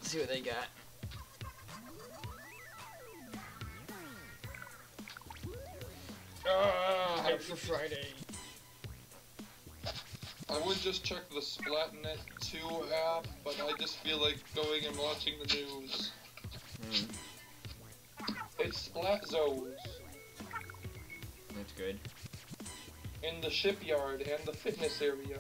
see what they got. Hype for Friday. I would just check the Splatnet 2 app, but I just feel like going and watching the news. It's Splat Zones. That's good. In the shipyard and the fitness area.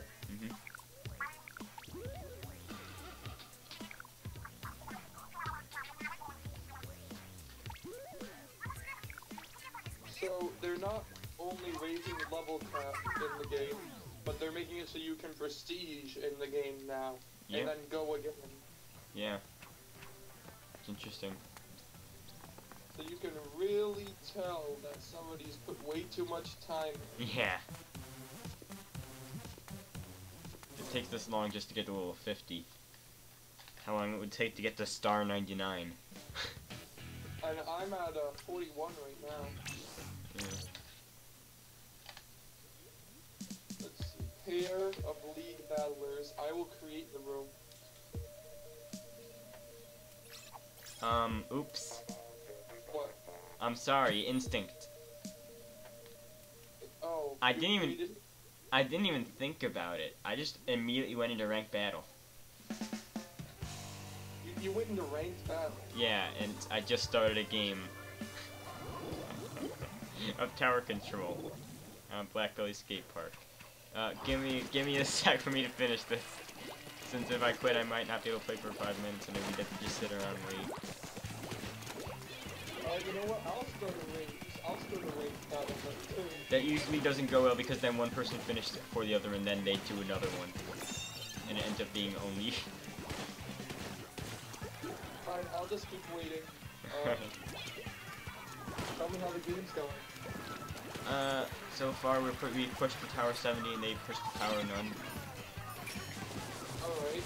So they're not only raising level cap in the game, but they're making it so you can prestige in the game now, and then go again. Yeah. It's interesting. So you can really tell that somebody's put way too much time in. Yeah. It takes this long just to get to level 50. How long it would take to get to star 99. And I'm at 41 right now. Yeah. Let's see. Pair of League Battlers. I will create the room. Oops. What? I'm sorry, Instinct. Oh. I didn't even think about it. I just immediately went into ranked battle. You went into ranked battle? Yeah, and I just started a game of tower control on Blackbelly Skate Park. Give me a sec for me to finish this. Since if I quit, I might not be able to play for 5 minutes, and then we get to just sit around and wait. You know what? I'll start a ranked battle, but too. That usually doesn't go well because then one person finishes it before the other, and then they do another one, and it ends up being only. Fine, I'll just keep waiting. Tell me how the game's going. So far we pushed the tower 70 and they pushed the tower none. Alright,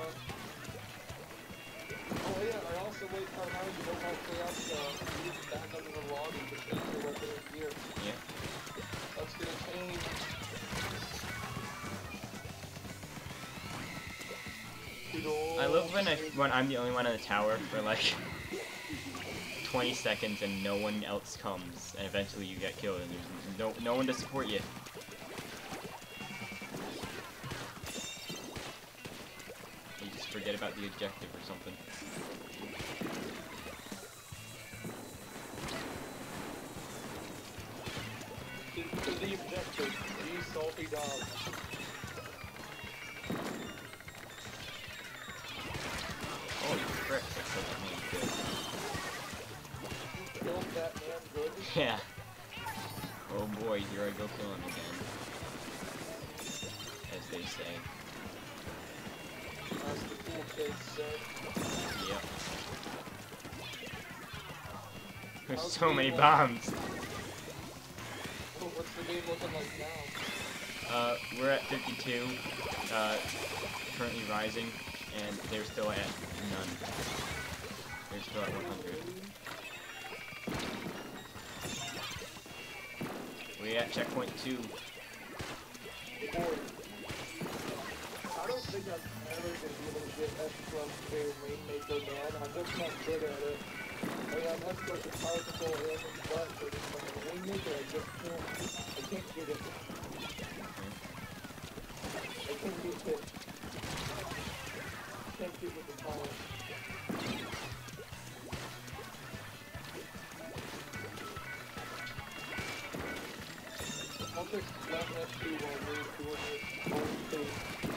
oh yeah, I also like how now you know how Chaos moves back under the lobby to change your weapon and gear. Yeah. That's gonna change. I love when I'm the only one on the tower for like 20 seconds and no one else comes, and eventually you get killed and there's no one to support you. You just forget about the objective or something. To the objective, these salty dogs. Holy frick, that's such a mean kill. You killed that man good? Yeah. Oh boy, here I go killing again. As they say. As the cool kids say. Yep. There's so many bombs. Oh, what's the game looking like now? We're at 52, currently rising, and they're still at none. They're still at 100. We at checkpoint 2. Boy, I don't think I'm ever gonna be able to get S plus their Rainmaker man. I'm just not good at it. I mean, I'm S plus the power control and the butt, but the Rainmaker I just can't get it. I can't get it. I can't get with the power. I'll just let that do while we're doing this on stage.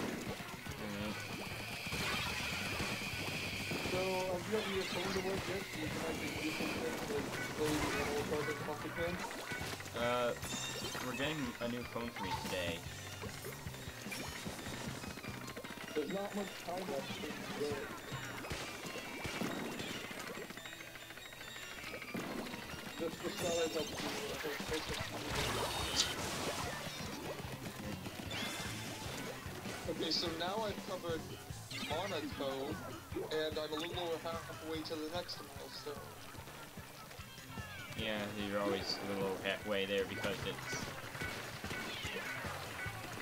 So, have you got your phone to work yet? So you can actually do some things like play Animal Crossing Pocket Camp? We're getting a new phone for me today. There's not much time left to do it. Just start as up to Okay, so now I've covered Monaco, and I'm a little over halfway to the next milestone. Yeah, you're always a little halfway there because it's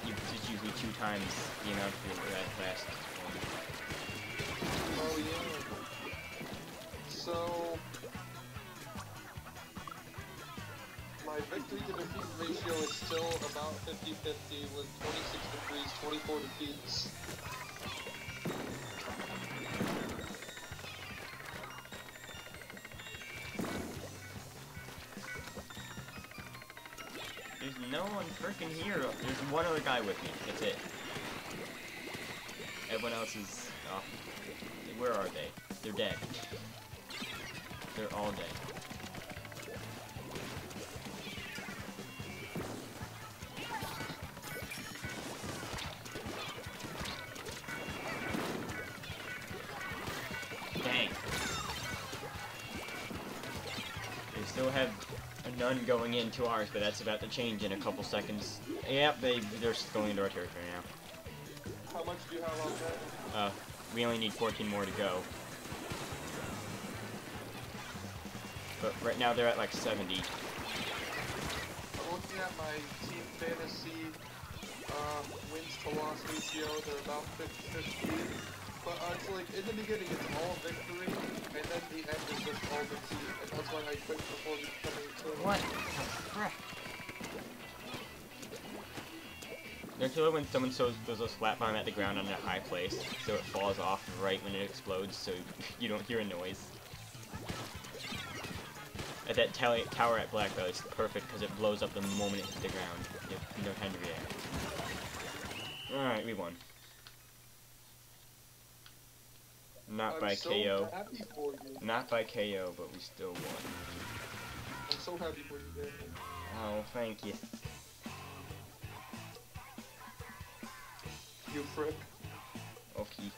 usually 2 times the amount of that last one. Oh yeah. So my victory to defeat ratio is still about 50-50 with 26 victories, 24 defeats. There's no one freaking here. There's one other guy with me. That's it. Everyone else is off. Where are they? They're dead. They're all dead. Dang. They still have a nun going into ours, but that's about to change in a couple seconds. Yep, they're going into our territory now. How much do you have on that? We only need 14 more to go. But right now they're at like 70. I'm looking at my team fantasy wins to loss ratio. They're about 50-50. But it's like in the beginning it's all victory, and then the end is just all defeat. And that's why I quit before becoming two. What the frick? They're killer when someone throws a slap bomb at the ground on a high place, so it falls off right when it explodes, so you don't hear a noise. At that tower at Black Belt, it's perfect because it blows up the moment it hits the ground. You have no time to react. Alright, we won. Not by so KO. Happy for you. Not by KO, but we still won. I'm so happy for you, Daniel. Oh, thank you. You frick. Okay.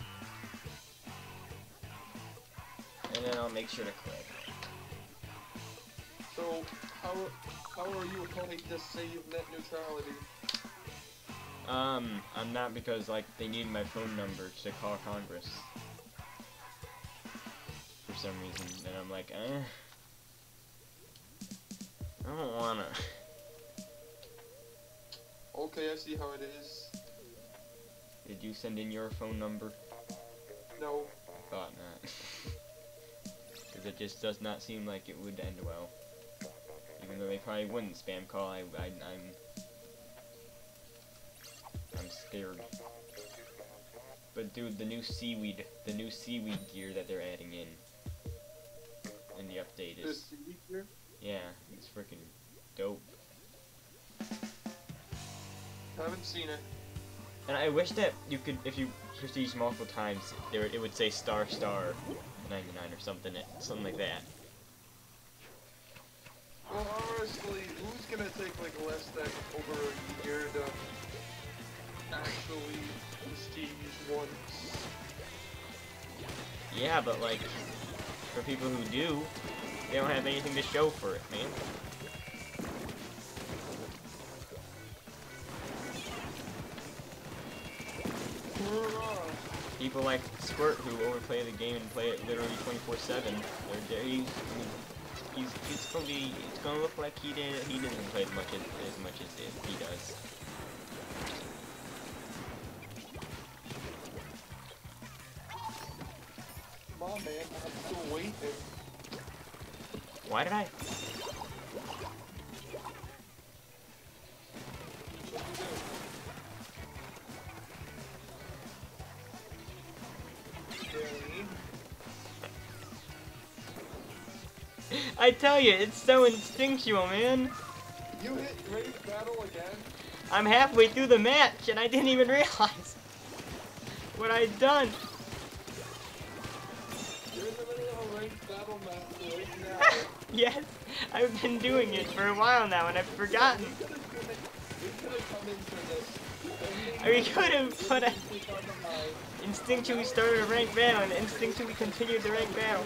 And then I'll make sure to click. So, how are you opposing this save net neutrality? I'm not because, like, they need my phone number to call Congress. For some reason. And I'm like, I don't wanna. Okay, I see how it is. Did you send in your phone number? No. Thought not. Because it just does not seem like it would end well. Even though they probably wouldn't spam call, I'm scared. But dude, the new seaweed gear that they're adding in the update The is, seaweed gear? yeah, it's freaking dope. Haven't seen it. And I wish that you could, if you prestige multiple times, it would say star 99 or something like that. Well, honestly, who's gonna take like less than over a year to actually prestige once? Yeah, but like, for people who do, they don't have anything to show for it, man. People like Squirt, who overplay the game and play it literally 24/7. It's gonna look like he doesn't play as much as he does. Come on, man, I'm still waiting. Why did I? I tell you, it's so instinctual, man. You hit raid battle again? I'm halfway through the match and I didn't even realize what I'd done. You're in the middle of a ranked battle match right now. Yes, I've been doing it for a while now and I've forgotten. We could have come into this. We could have, but I instinctually started a ranked battle and instinctually continued the ranked battle.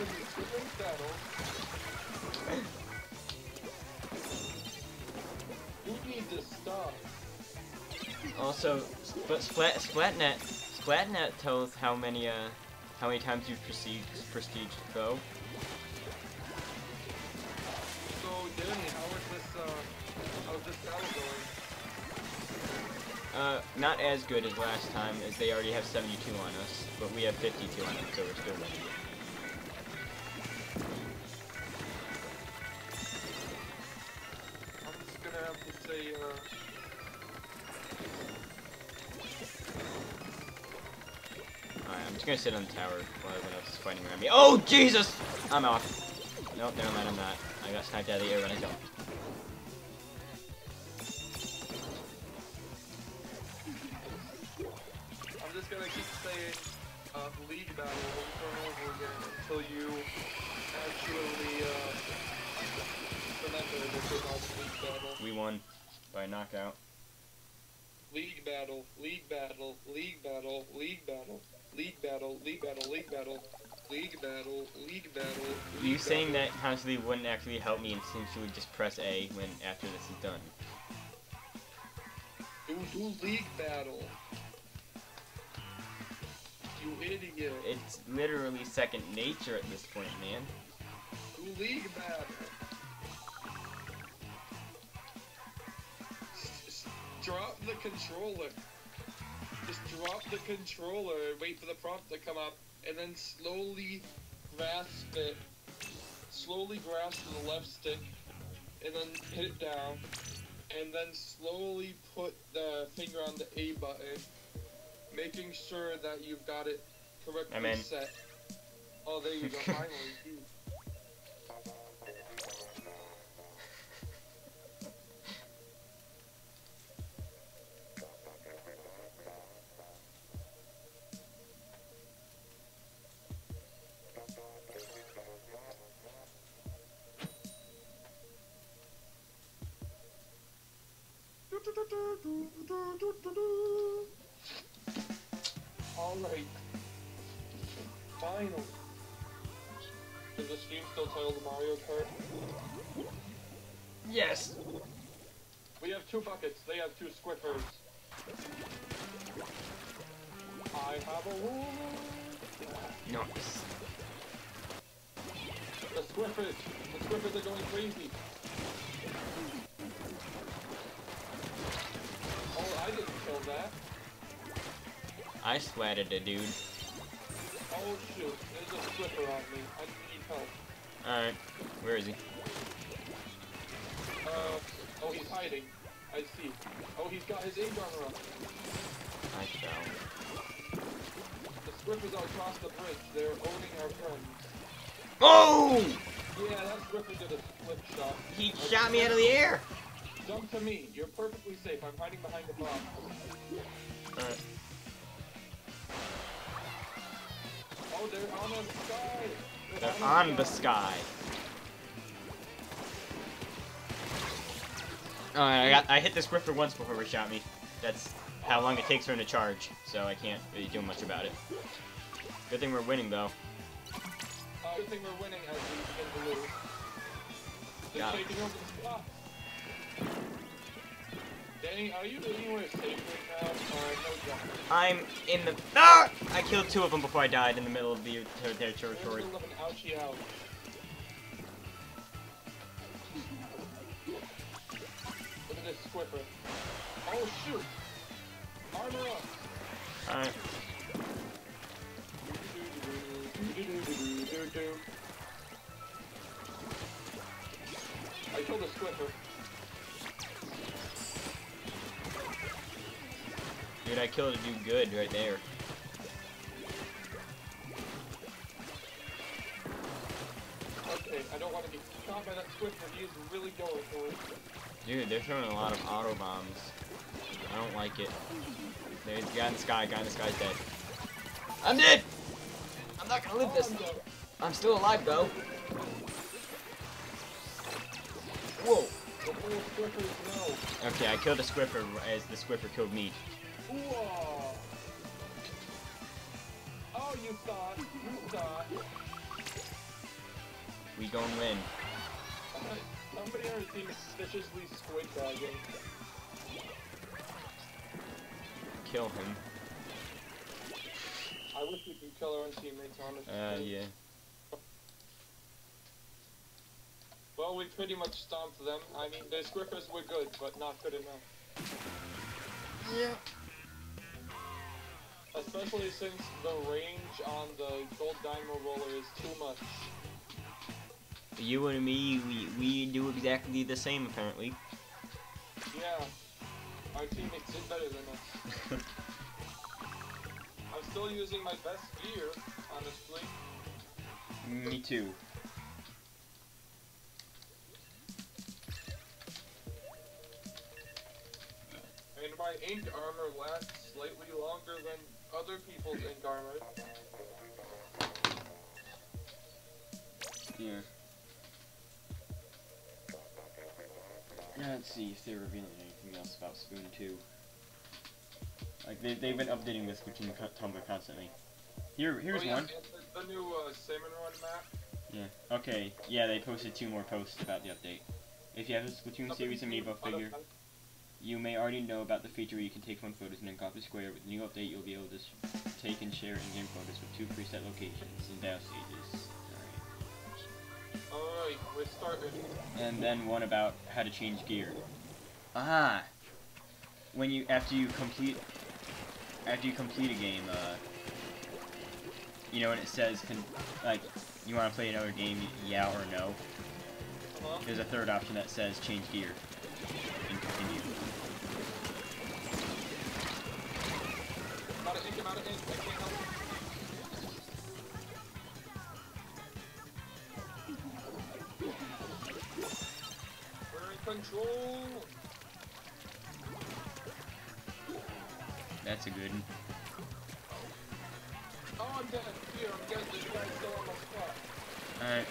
You need to stop. Also, but Splatnet tells how many times you've prestige to go. So, Danny, how's this battle going? Not as good as last time, as they already have 72 on us, but we have 52 on them, so we're still winning. I'm just gonna sit on the tower while everyone else is fighting around me. Oh, Jesus! I'm off. Nope, never mind, I'm not. I got sniped out of the air when I jumped. I'm just gonna keep saying League Battle over and over again until you actually remember that it's called League Battle. We won by knockout. League Battle, League Battle, League Battle, League Battle, League Battle, League Battle, League Battle, League Battle, League Battle. You saying that constantly wouldn't actually help me, and since you would just press A when after this is done. Do League Battle. You idiot. It's literally second nature at this point, man. Do League Battle. Drop the controller. Just drop the controller and wait for the prompt to come up, and then slowly grasp it. Slowly grasp the left stick, and then hit it down, and then slowly put the finger on the A button, making sure that you've got it correctly set. Oh, there you go, finally. Alright. Finally. Is the stream still titled Mario Kart? Yes! We have 2 buckets, they have 2 squiffers. I have a rule. Nice. The Squiffers are going crazy. Oh, I didn't kill that. I swatted a dude. Oh shoot, there's a Squiffer on me. I need help. Alright, where is he? Oh, he's hiding. I see. Oh, he's got his A-gun up. I fell. The Squiffers are across the bridge. They're owning our friends. Oh! Yeah, that Squiffer did a split shot. He shot me out of the air! Jump to me. You're perfectly safe. I'm hiding behind the bomb. Alright. Oh, they're on the sky. They're on the sky. Alright, I hit this Griffer once before he shot me. That's how long it takes for him to charge, so I can't really do much about it. Good thing we're winning, though. Good thing we're winning as we begin to lose. They're taking over the spot. Danny, are you anywhere safe right now? No jump. I'm in the... Ah! I killed 2 of them before I died in the middle of their territory. Ouchie out. Look at this Squiffer. Oh shoot! Armor up! Alright. I killed a Squiffer. Dude, I killed a dude good right there. Okay, I don't want to get shot by that Squiffer. He is really going for it. Dude, they're throwing a lot of auto bombs. I don't like it. There's a guy in the sky. Guy in the sky's dead. I'm dead! I'm not gonna live this. I'm still alive, though. Whoa. Okay, I killed a Squiffer as the Squiffer killed me. Whoa. Oh, you thought. You thought. We gon' win. Somebody on our team is suspiciously squid dogging. Kill him. I wish we could kill our own teammates, honestly. Yeah. Well, we pretty much stomped them. I mean, the Squiffers were good, but not good enough. Yeah. Especially since the range on the Gold Dynamo Roller is too much. You and me, we do exactly the same, apparently. Yeah. Our teammates did better than us. I'm still still using my best gear, honestly. Me too. And my ink armor lasts slightly longer than other people's ink armor. Yeah. Let's see if they're revealing anything else about Spoon 2. Like, they've been updating this Splatoon Tumblr constantly. Here's one. The new Salmon Run map. Yeah. Okay. Yeah, they posted 2 more posts about the update. If you have a Splatoon series amiibo figure, you may already know about the feature where you can take phone photos and then copy square. With the new update, you'll be able to take and share in-game photos with 2 preset locations and battle stages. Alright, we're starting. And then one about how to change gear. Ah! When you after you complete a game, you know when it says like you want to play another game, yeah or no. There's a third option that says change gear and continue. I'm out of ink, I can't help it. We're in control. That's a good one. Oh, I'm dead. Here, I'm dead. This guy's still on my spot. Alright.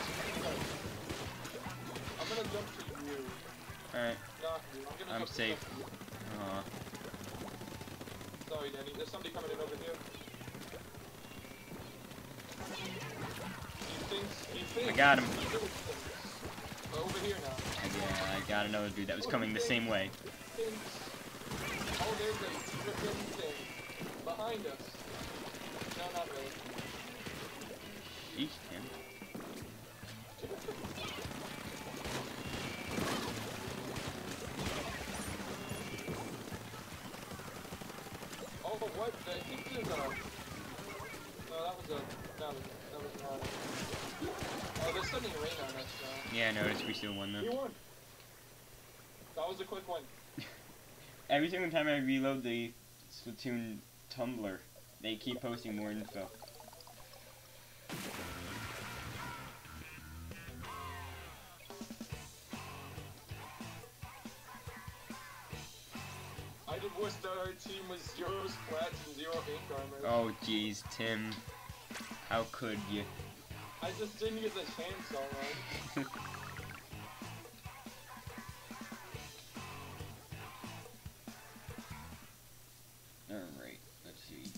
I'm gonna jump to you. Alright. Not you. I'm I'm safe. To you. Aw. Sorry, Danny. There's somebody coming in over here. He thinks. I got him. Over here now. Yeah, I got another dude that was coming the same way. Oh, there's a freaking thing behind us. No, not really. Each him. Oh, what? I think there's a... No, that was a... That was not a... Oh, they're sending rain on us now. Yeah, I noticed we still won You though. won. That was a quick one. Every single time I reload the Splatoon Tumblr, they keep posting more info. I did worse that our team was 0 splats and 0 ink armor. Oh jeez, Tim. How could you? I just didn't get the chance alright. Alright, let's see.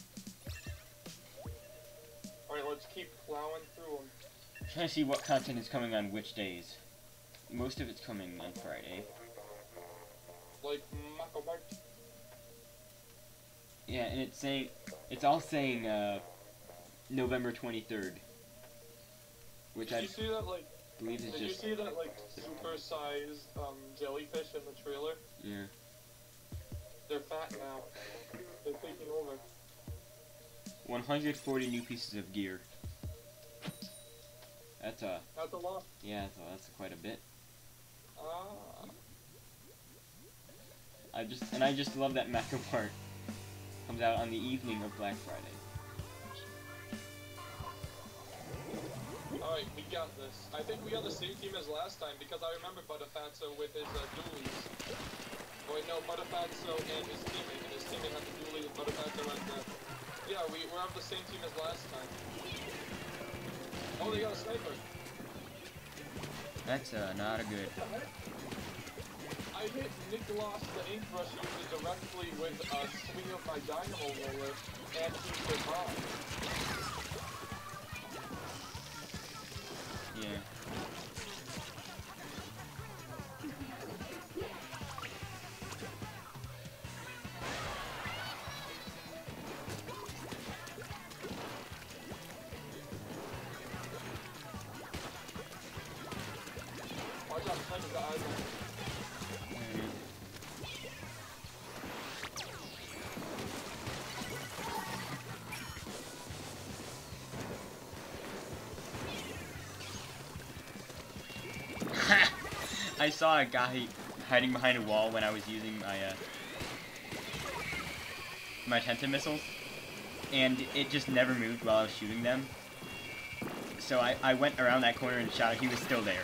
Alright, let's keep plowing through them. Trying to see what content is coming on which days. Most of it's coming on Friday. Like, Mako Mart. Yeah, and it's all saying, November 23rd. Which Did I you see that, like, believe is did just... you see that, like, super-sized, jellyfish in the trailer? Yeah. They're fat now. They're taking over. 140 new pieces of gear. That's a lot. yeah, that's quite a bit. Ah. I just love that Mako Mart comes out on the evening of Black Friday. Alright, we got this. I think we got the same team as last time because I remember Butterfatso with his dualies. Oh wait, no, Butterfatso and his teammate had the dualies and Butterfatso had the... Yeah, we're on the same team as last time. Oh, they got a sniper. That's not a good. I hit Nicholas the ink brush user directly with a swing of my dynamo roller, and he survived. Yeah. Watch out, sniper's got eyes on me. I saw a guy hiding behind a wall when I was using my my Tenta missiles. and it just never moved while I was shooting them. So I went around that corner and shot it. He was still there.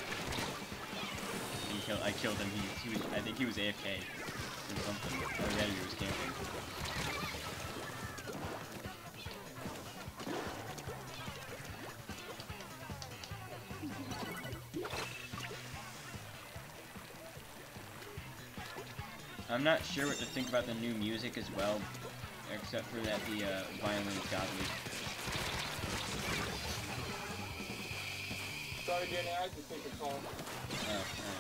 I killed him. He was, I think he was AFK or something. Or maybe he was camping. I'm not sure what to think about the new music as well, except for that the violin is godly. Sorry, Danny, I had to take a call. Oh,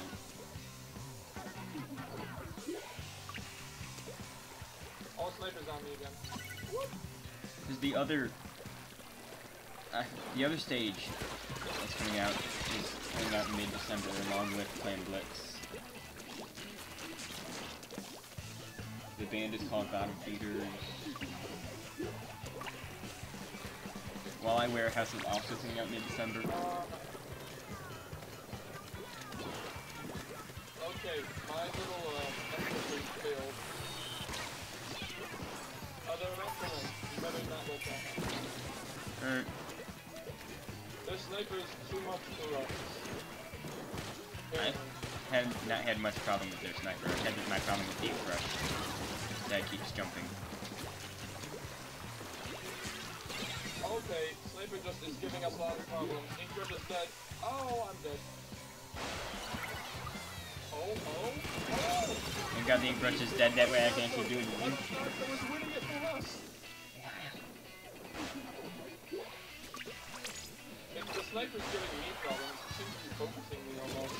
All snipers on me again. because the other stage that's coming out is coming out in mid-December along with Clan Blitz. The band is called God of Beaters. While I Wear House is also coming out mid-December. Okay, my little exploit failed. They're not coming. You better not let that. Alright. This sniper is too much for us. I have not had much problem with their sniper. I had my problem with Deep Rush. That keeps jumping. Okay, sniper just is giving us a lot of problems. Inkrush is dead. Oh, I'm dead. Oh. Thank God the Ink Brush is dead, that way I can actually do anything. That was winning it for us. If the sniper's giving me problems, it seems to be focusing me almost.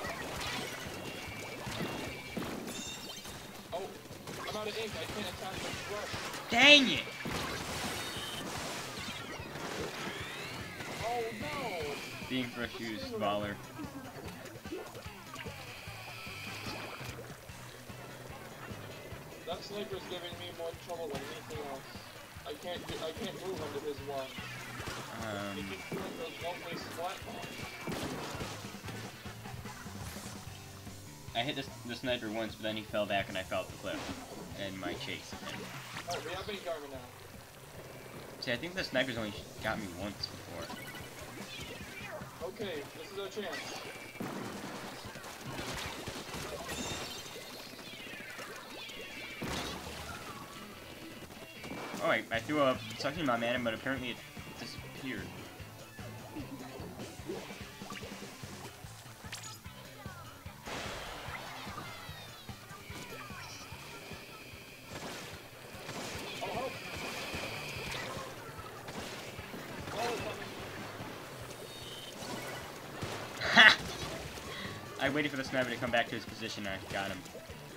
Oh, I'm out of ink. I can't attack the brush. Dang it! Oh no! The Ink Brush used Valor. That sniper's giving me more trouble than anything else. I can't move under his one. He keeps doing those one-way splat bombs. I hit the sniper once, but then he fell back and I fell off the cliff. And my chase of him. Oh, we have ink armor now. See, I think the sniper's only got me once before. Okay, this is our chance. Oh, I threw a suction bomb at him, but apparently it disappeared. Oh, help! Oh, it's coming. Ha! I waited for the sniper to come back to his position and I got him.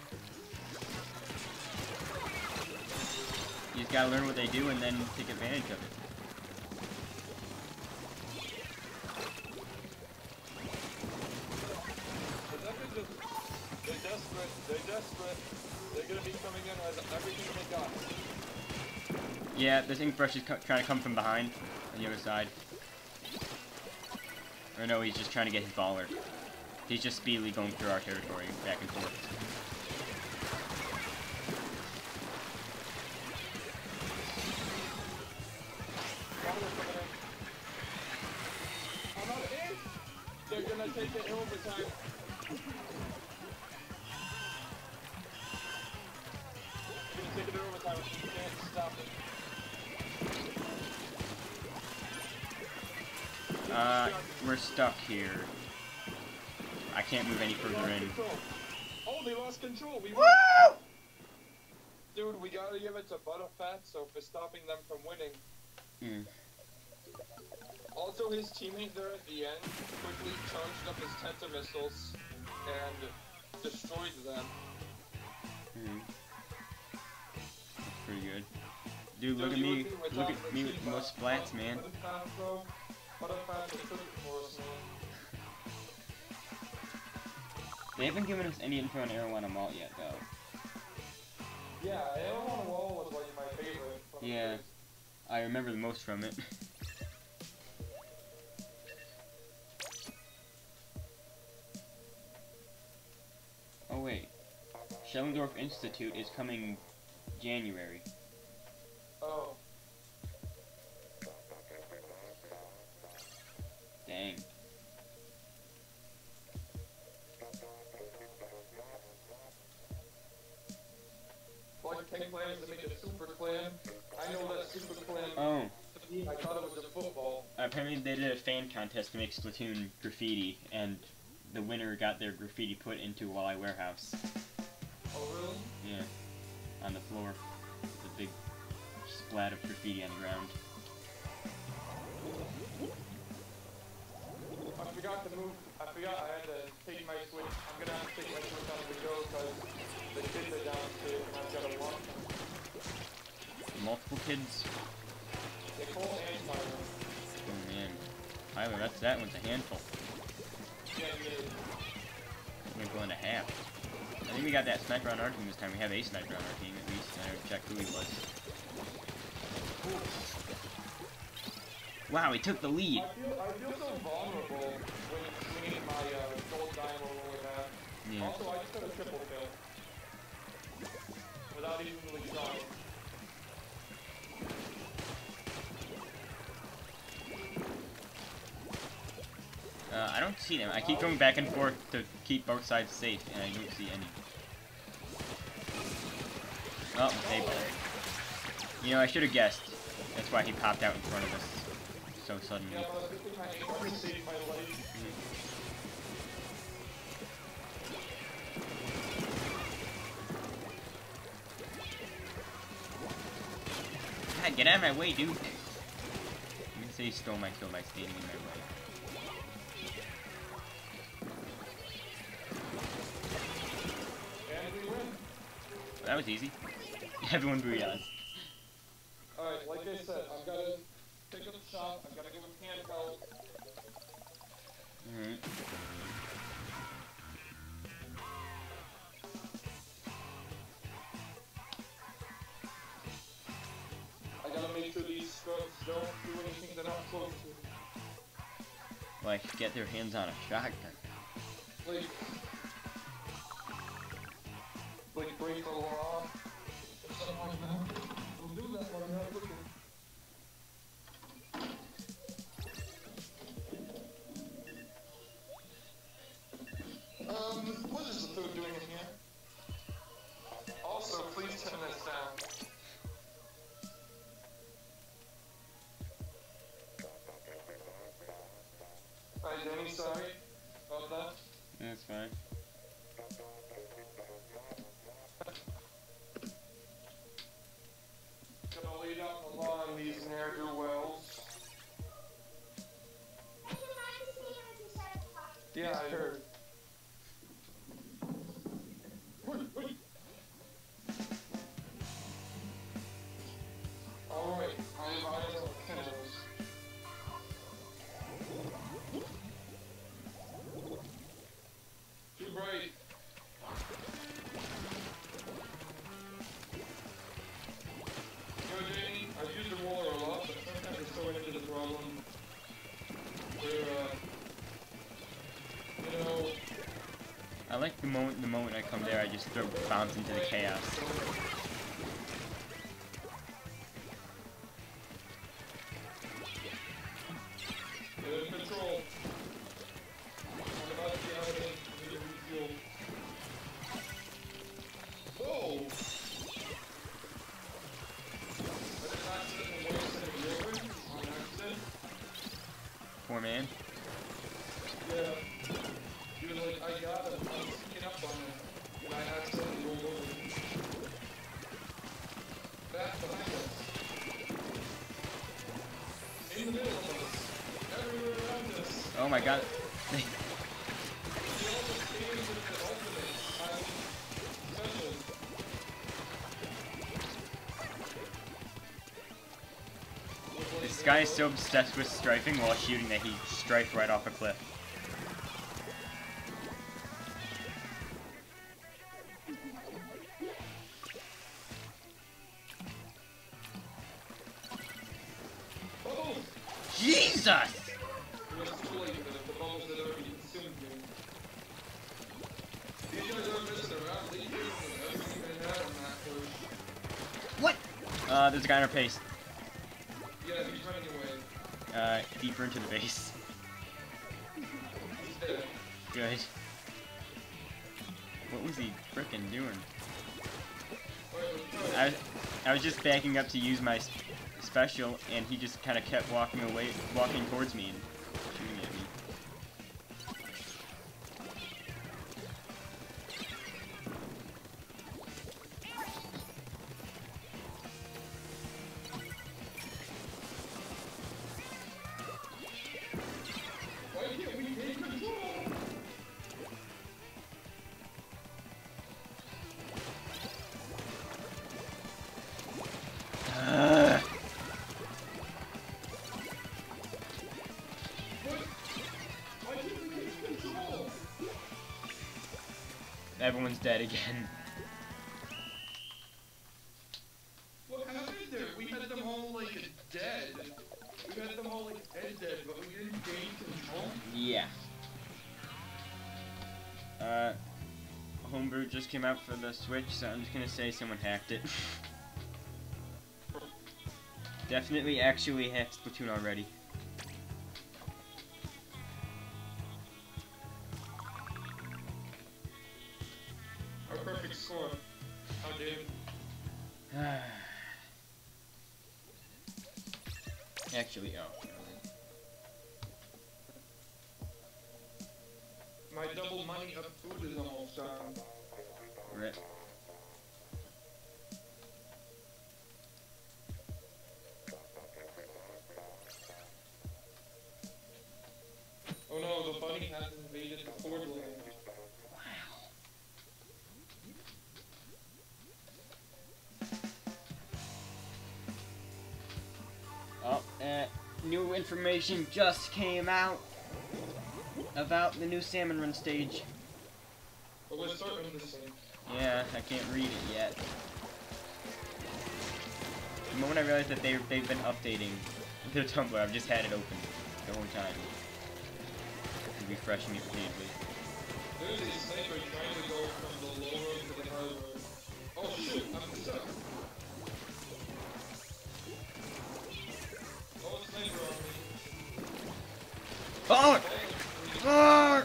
You just gotta learn what they do and then take advantage of it. They're desperate. They're desperate. They're gonna be coming in with everything they got. Yeah, this Ink Brush is trying to come from behind on the other side. Or no, he's just trying to get his baller. He's just speedily going through our territory, back and forth. I'm out of ink! They're gonna take it overtime. They're gonna take it overtime if you can't stop it. We're stuck here. I can't move any further in. Oh, they lost control. We Woo! Dude, we gotta give it to Butterfatso for stopping them from winning. Hmm. Also, his teammate there at the end quickly charged up his Tenta missiles and destroyed them. Hmm. That's pretty good. Dude, look at me. Look at me with the most splats, man. They haven't given us any info on Arowana Malt yet, though. Yeah, Arowana Wall was like my favorite. Yeah, I remember the most from it. Oh wait, Schellendorf Institute is coming January. Oh. Dang. Like 10 clans to make a super clan. I know that super clan. Oh. I thought it was a football. Apparently they did a fan contest to make Splatoon graffiti, and the winner got their graffiti put into Walleye Warehouse. Oh, really? Yeah. On the floor. With a big splat of graffiti on the ground. I forgot to move. I forgot I had to take my Switch. I'm gonna have to take my Switch out of the go because the kids are downstairs and I've got to walk them. Multiple kids? Nicole and Tyler. Oh man. Tyler, that one's a handful. Yeah, yeah. We're going to half. I think we got that sniper on our team this time. We have a sniper on our team at least. I haven't checked who he was. Wow, he took the lead. I feel so vulnerable when swinging my gold dynamo roller back. Yeah. Also, I just got a triple kill. Without even really trying. I don't see them. I keep going back and forth to keep both sides safe, and I don't see any. Oh, they... You know, I should have guessed. That's why he popped out in front of us so suddenly. Yeah, but I think my aim saved my life. God, get out of my way, dude. I'm gonna say he stole my kill by standing in my way. And we win. That was easy. Everyone booyahs. Alright, like I said, I've got to pick up the shop, I've got to give him handheld. Alright. I gotta make sure these scrubs don't do anything they're not supposed to. Like, get their hands on a shotgun. Like break the law, or something like that. We'll do that when I'm not looking. What is the food doing in here? Also, please turn this down. Alright, Danny, sorry about that. That's fine. Gonna lay down the law on these ne'er-do-wells. Yeah, I heard. Wait. Alright, I have eyes on the kiddos. Too bright. Yo, Jamie, I've used the roller a lot, but sometimes it's so into the problem where, you know... I like the moment I come there, I just throw bombs into the chaos. Get in control. I'm about to get out of it. Need to refuel. Oh! I did not accidentally waste any yogurt on accident. Poor man. Yeah. He was like, I got him. I was sneaking up on him. And I accidentally rolled over him. Back behind us. In the middle of us. Everywhere around us. Oh my god. He almost came with the ultimate. Special. This guy is so obsessed with strafing while shooting that he strafed right off a cliff. Oh! Jesus! It was too late, the bubbles had already consumed me. These guys are messing around. They gave them everything they had on that push. What? There's a guy in our pace. Yeah, he's running away. Deeper into the base. Good. What was he frickin' doing? I was just backing up to use my special, and he just kind of kept walking towards me and shooting at me. Everyone's dead again. What happened there? We had them all like dead. We had them all like dead, but we didn't gain control. Yeah. Homebrew just came out for the Switch, so I'm just gonna say someone hacked it. Definitely actually hacked Splatoon already. Our perfect score. How dare Actually, oh. my double money of food is almost done. Rip. Oh no, the bunny has invaded the Ford land. Oh, new information just came out about the new Salmon Run stage. But we're starting this thing. Yeah, I can't read it yet. The moment I realized that they've been updating their Tumblr, I've just had it open the whole time. And refreshing it repeatedly. There's a sniper trying to go from the low road to the high road. Oh shoot, I'm stuck. Oh, a sniper on me. Fuck! Fuck!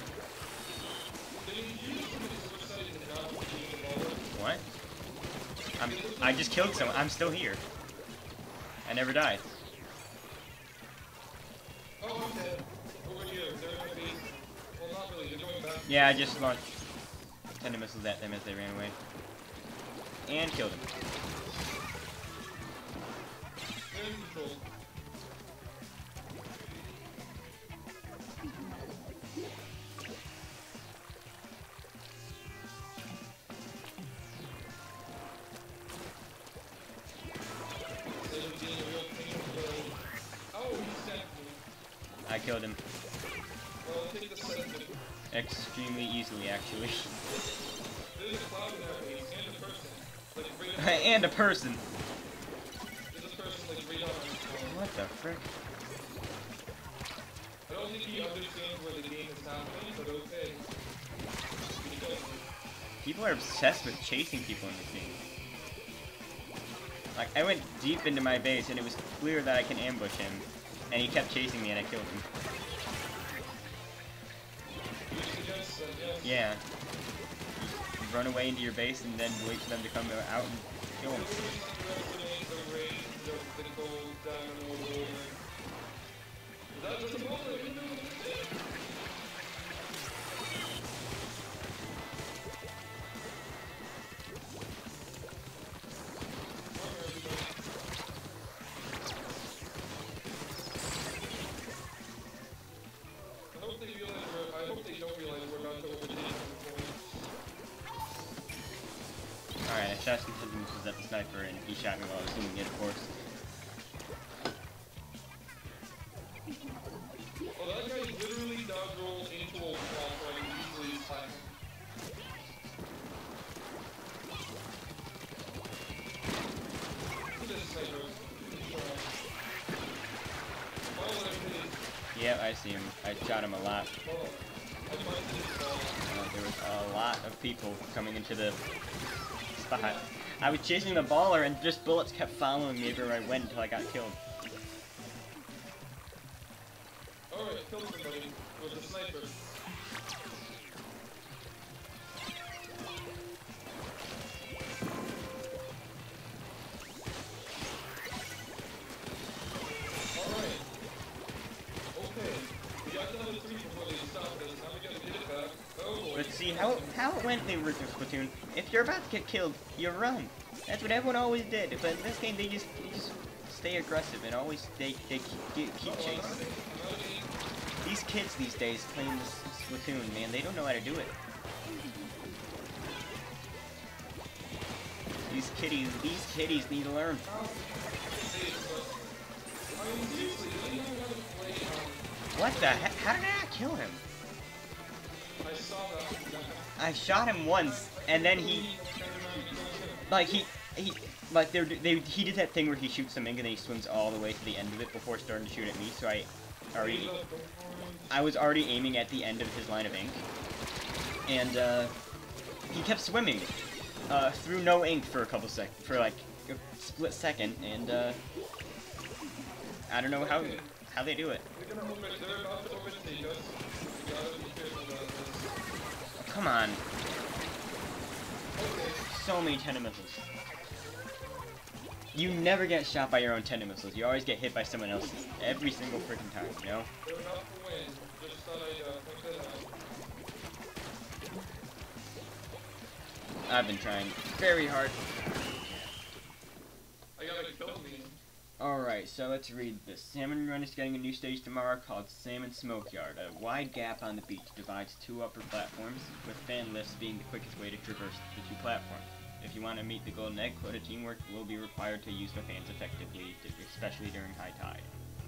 What? I just killed someone. I'm still here. I never died. Oh, I'm dead. Over here. They're in my base. Well, not really. They're going back. Yeah, I just launched tender missiles at them as they ran away. And killed them. They're in control. I killed him. Well, I'll take the second. Extremely easily, actually. There's a cloud in our base, and a person. Like, right on. And a person! There's a person, like, right on our phone. What the frick? I don't think he understands where the game is happening, but okay. He does. People are obsessed with chasing people in this game. Like, I went deep into my base, and it was clear that I can ambush him. And he kept chasing me, and I killed him. Yeah. You run away into your base, and then wait for them to come out and kill him. I hope they don't realize we're about to overtake them. Alright, I shot some his missiles at the sniper, and he shot me while I was doing it, of course. Well, that guy literally dodge rolled into a wall, so I can easily slap him. Look at this sniper. Yeah, I see him. I shot him a lot. There was a lot of people coming into the spot. I was chasing the baller, and just bullets kept following me everywhere I went until I got killed. Alright, killed somebody with a sniper. See, how it went in the original Splatoon, if you're about to get killed, you run. That's what everyone always did. But in this game, they just stay aggressive and always they keep chasing. These kids these days playing this Splatoon, man, they don't know how to do it. These kiddies need to learn. What the heck? How did I not kill him? I shot him once, and then he did that thing where he shoots some ink and then he swims all the way to the end of it before starting to shoot at me. So I was already aiming at the end of his line of ink, and he kept swimming through no ink for for like a split second, and I don't know how they do it. Come on. So many tenta missiles. You never get shot by your own tenta missiles. You always get hit by someone else's every single freaking time, you know? I've been trying very hard. Alright, so let's read this. Salmon Run is getting a new stage tomorrow called Salmon Smokeyard. A wide gap on the beach divides two upper platforms, with fan lifts being the quickest way to traverse the two platforms. If you want to meet the golden egg quota, teamwork will be required to use the fans effectively, especially during high tide.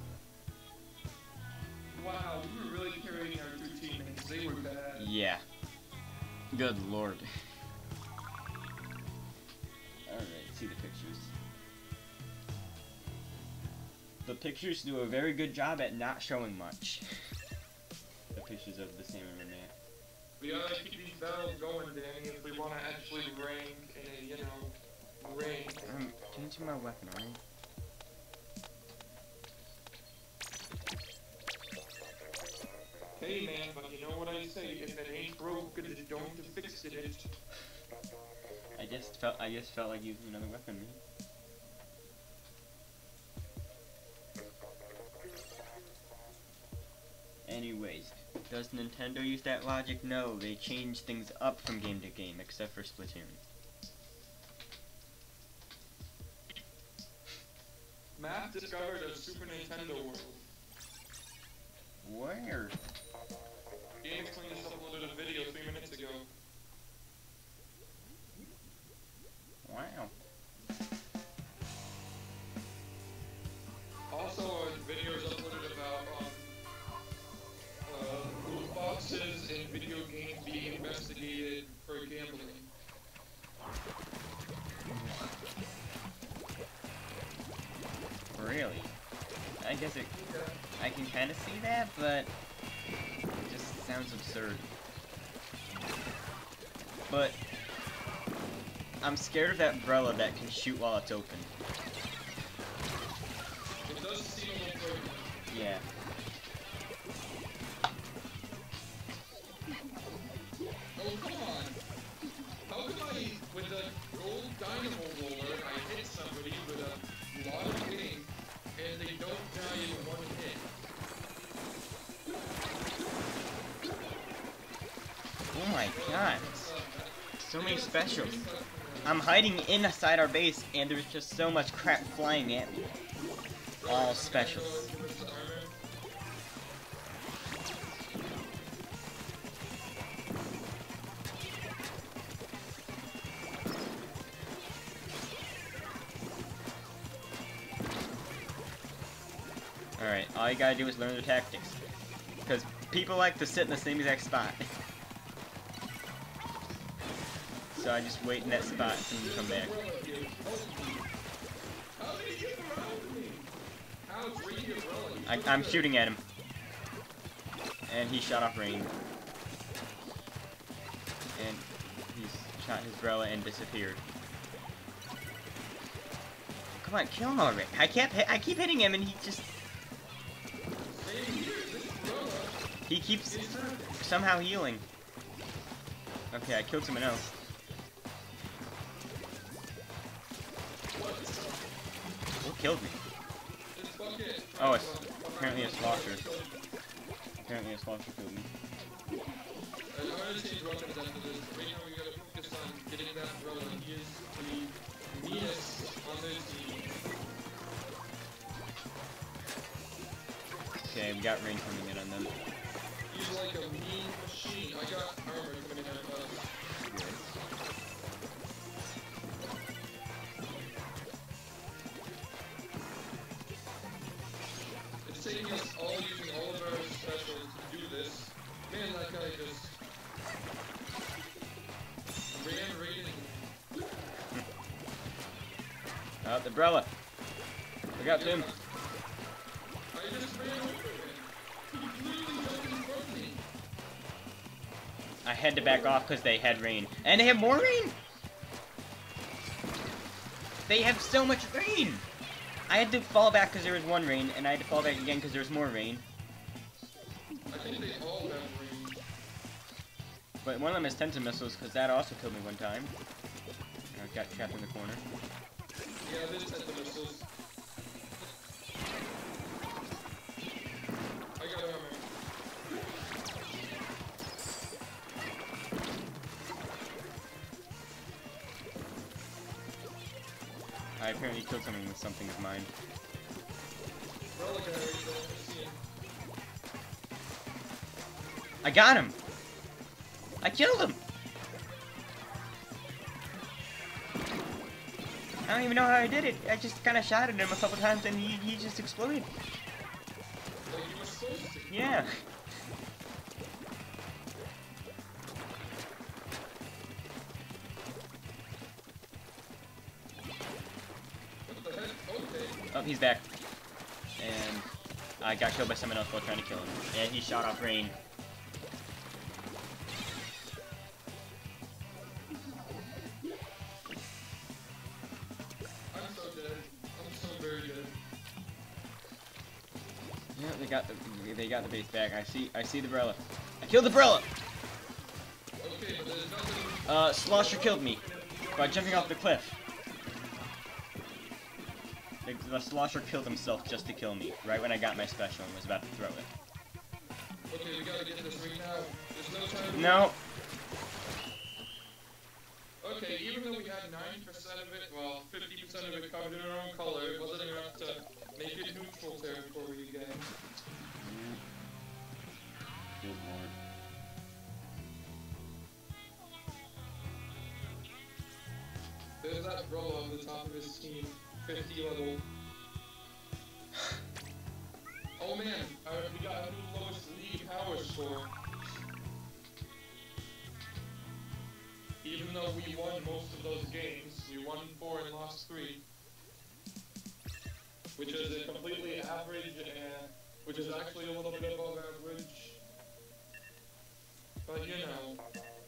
Wow, we were really carrying our two teammates. They were bad. Yeah. Good lord. Alright, see the pictures. The pictures do a very good job at not showing much. The pictures of the Salmon Run map. We gotta keep these battles going, Danny, if we want to actually rank in a, you know, rank. I'm changing my weapon, alright? Hey man, but you know what I say, if it ain't broken, don't fix it. I just felt like using another weapon, man. Anyways, does Nintendo use that logic? No, they change things up from game to game, except for Splatoon. Matt discovered a Super Nintendo world. Where? Games Clean just uploaded a video 3 minutes ago. Wow. Also, a video is uploaded about loot boxes in video games being investigated for gambling. Really? I guess I can kind of see that, but it just sounds absurd. But I'm scared of that umbrella that can shoot while it's open. It does seem a little broken. Yeah. Oh, come on! How come with a gold dynamo roller, I hit somebody with a lot of ink, and they don't die in one hit? Oh my god. So many specials. I'm hiding inside our base, and there's just so much crap flying at me. All specials. Alright, all you gotta do is learn the tactics. Because people like to sit in the same exact spot. So I just wait in that spot and you come back. I'm shooting at him. And he shot off range. And he's shot his umbrella and disappeared. Come on, kill him already. I keep hitting him and he just... He keeps somehow healing. Okay, I killed someone else. Who killed me? Oh, it's apparently a Slosher. Apparently a Slosher killed me. I'm gonna change weapons after this. Right now we gotta focus on getting that umbrella. He is the meanest on this team. Okay, we got rain coming in on them. He's like a mean machine. I got armor coming in on us. It's taking us all using all of our specials to do this. Man, that guy just ran right in. The umbrella. Look out, Tim. I just ran over him. He literally jumped in front of me. I had to back off because they had rain. And they have more rain! They have so much rain! I had to fall back because there was one rain, and I had to fall back again because there was more rain. I think they all have rain. But one of them has tenta missiles because that also killed me one time. I got trapped in the corner. Yeah, there's tenta missiles. I got armor. I apparently killed someone with something of mine. Umbrella guy right there. I see him. I got him! I killed him! I don't even know how I did it. I just kind of shot at him a couple times and he just exploded. Like you were supposed to. Yeah. What the heck? Okay. Oh, he's back. And I got killed by someone else while trying to kill him. And he shot off rain. I'm so dead. I'm so very dead. Yeah, they got the base back. I see the umbrella. I killed the umbrella! Okay, but there's nothing. Slosher killed me by jumping off the cliff. The Slosher killed himself just to kill me, right when I got my special and was about to throw it. Okay, we gotta get this right now. There's no time to. No. Okay, even though we had 90% of it, well, 50% of it covered in our own color, it wasn't enough to make it neutral territory again. Good lord. There's that bro on the top of his team, 50 level. Oh man, we got a new lowest league power score. Even though we won most of those games, we won 4 and lost 3. Which is a completely average, and which is actually a little bit above average. But you know.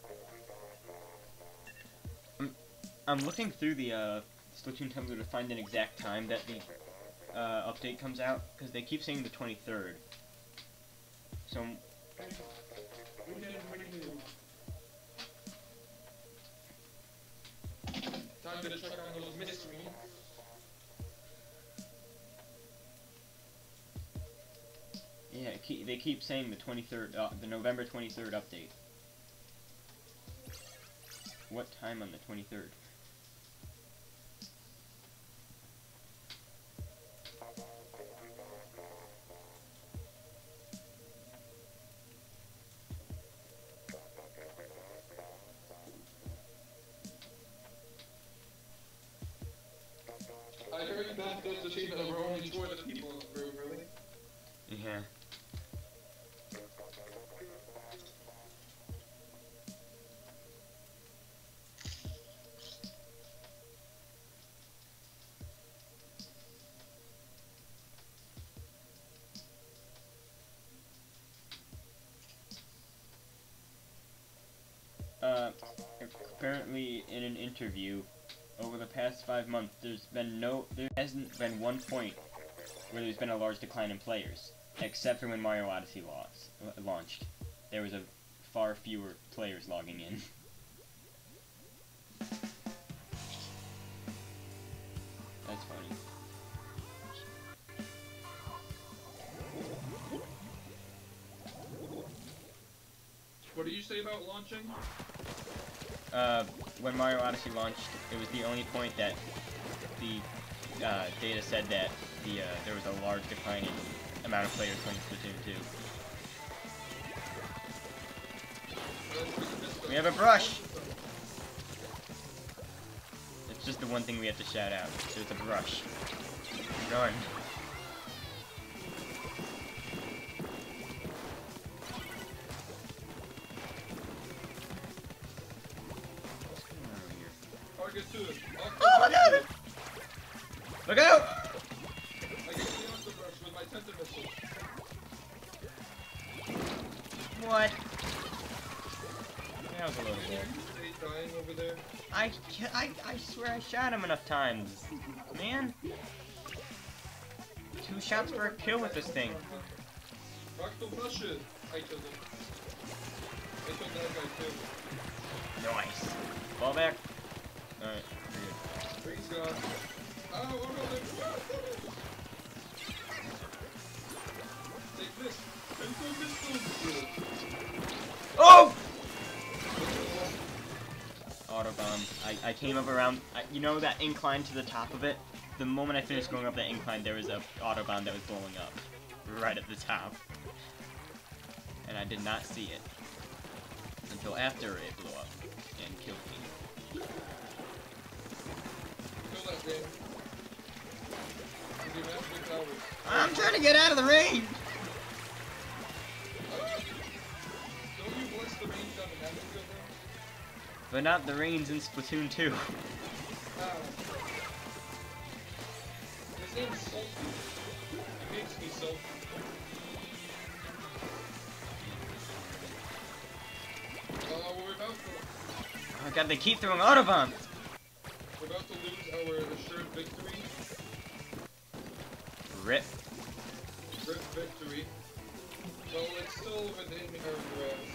I'm looking through the Splatoon Tumblr to find an exact time that the update comes out, because they keep saying the 23rd. So Time to check on those mysteries. yeah, they keep saying the 23rd, the November 23rd update. What time on the 23rd? I heard that goes to see that we're only 2 of the people in the group, really? Yeah. Apparently in an interview, over the past 5 months, there hasn't been one point where there's been a large decline in players, except for when Mario Odyssey launched. There was far fewer players logging in. That's funny. what did you say about launching? When Mario Odyssey launched, it was the only point that the data said that there was a large decline in amount of players playing Splatoon 2. We have a brush! It's just the one thing we have to shout out. There's a brush. Run. Target 2. Oh, look out! Look out! I get the Octobrush with my Tenta missile. What? That was a little Can bit. you stay dying over there? I swear I shot him enough times. Man. 2 shots for a kill with this thing. Octobrush it. I killed him. I killed that guy too. Nice. Fall back. Alright, we're good. Freeze gone. Oh no, take this. Tenta missile. Oh! Autobomb. I came up around, you know that incline to the top of it? The moment I finished going up that incline, there was a autobomb that was blowing up. Right at the top. And I did not see it. Until after it blew up. And killed me. Kill that thing. You do massive powers. I'm trying to get out of the rain! Don't you bless the range on the magic field though? But not the rains in Splatoon 2. His name's Salty. He makes me salty. We're about to... Oh god, they keep throwing autobombs! We're about to lose our assured victory. Rip. Assured victory. Well, it's still within our grasp.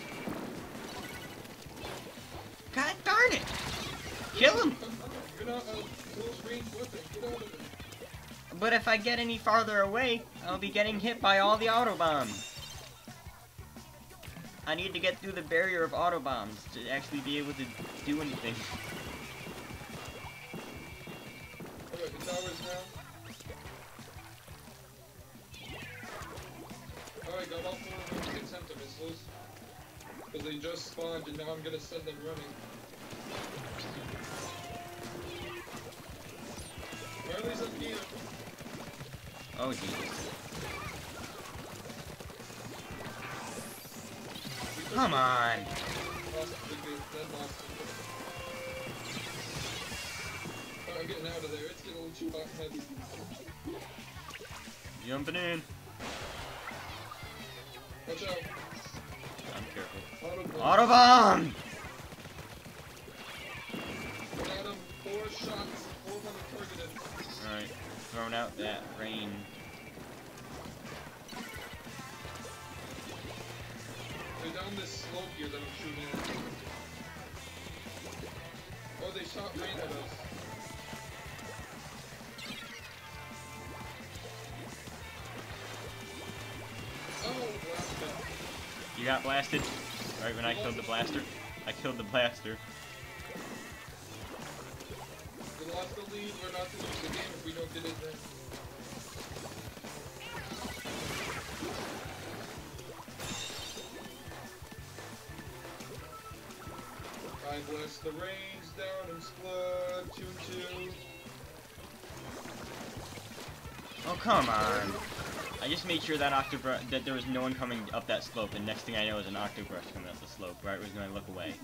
God darn it! Kill him! You're not a close range weapon. Get out of it. But if I get any farther away, I'll be getting hit by all the autobombs. I need to get through the barrier of autobombs to actually be able to do anything. Alright, the tower's now. Alright, got all 4 of them Tenta missiles. Because they just spawned and now I'm gonna send them running. Riley's up here. Oh Jesus. Come on! Lost the gate, then lost it. Alright, I'm getting out of there. It's getting a little too hot and heavy. Jumping in. Watch out. I'm careful. Autobomb. Autobomb! Got him. 4 shots. 4 of them targeted. Alright, throwing out that rain. They're down this slope here that I'm shooting at. Oh, they shot rain at us. Oh, blasted. You got blasted? Right when I killed the blaster? I killed the blaster. We lost the lead. We're about to lose the game if we don't get it then. I bless the rains down in Splatoon 2. Oh, come on. I just made sure that that there was no one coming up that slope, and next thing I know is an Octobrush coming up the slope, right when I look away.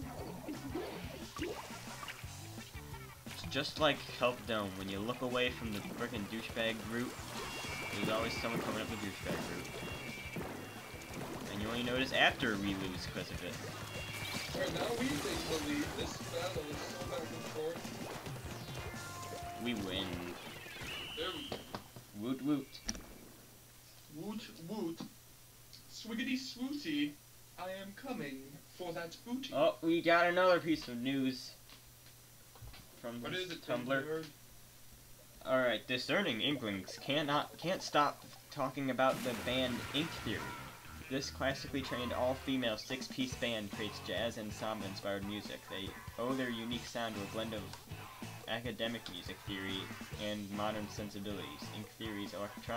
It's just like Kelp Dome, when you look away from the frickin' douchebag route, there's always someone coming up the douchebag route. And you only notice after we lose because of it. Alright, now we take the lead. This battle is so back and forth. We win. There we go. Woot woot. Woot woot. Swiggity swooty. I am coming for that booty. Oh, we got another piece of news from What is it, Tumblr. nerd? Alright, discerning Inklings can't stop talking about the band Ink Theory. This classically trained all-female six-piece band creates jazz and samba-inspired music. They owe their unique sound to a blend of academic music theory and modern sensibilities. Ink Theory's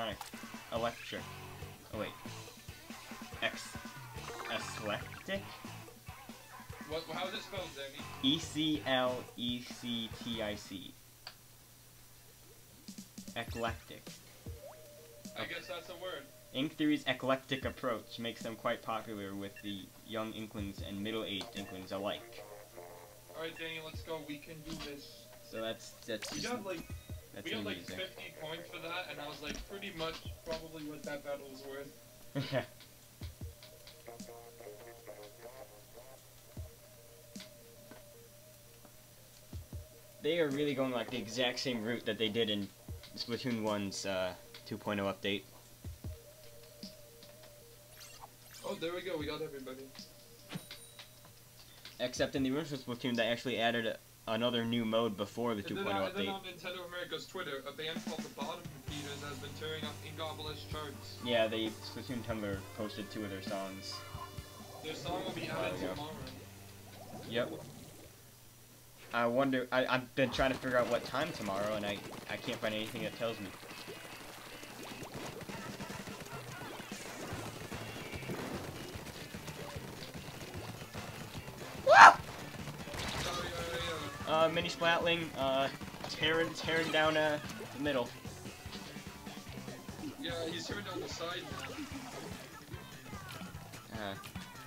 eclectic? How is it spelled, Demi? E-C-L-E-C-T-I-C. Eclectic. I guess that's a word. Ink Theory's eclectic approach makes them quite popular with the young Inklings and middle-aged Inklings alike. Alright, Danny, let's go. We can do this. So that's We just got like that's we got new like music. 50 points for that, and I was like pretty much probably what that battle was worth. They are really going like the exact same route that they did in Splatoon 1's 2.0 update. Oh, there we go. We got everybody. Except in the original Splatoon, they actually added another new mode before the 2.0 And then update. on Nintendo America's Twitter, a band called the Bottom Feeders has been tearing up Ingoblish charts. Yeah, they Splatoon Tumblr posted 2 of their songs. Their song will be added tomorrow. Yep. I wonder. I've been trying to figure out what time tomorrow, and I can't find anything that tells me. Mini Splatling, tearing down the middle. Yeah, he's tearing down the side now.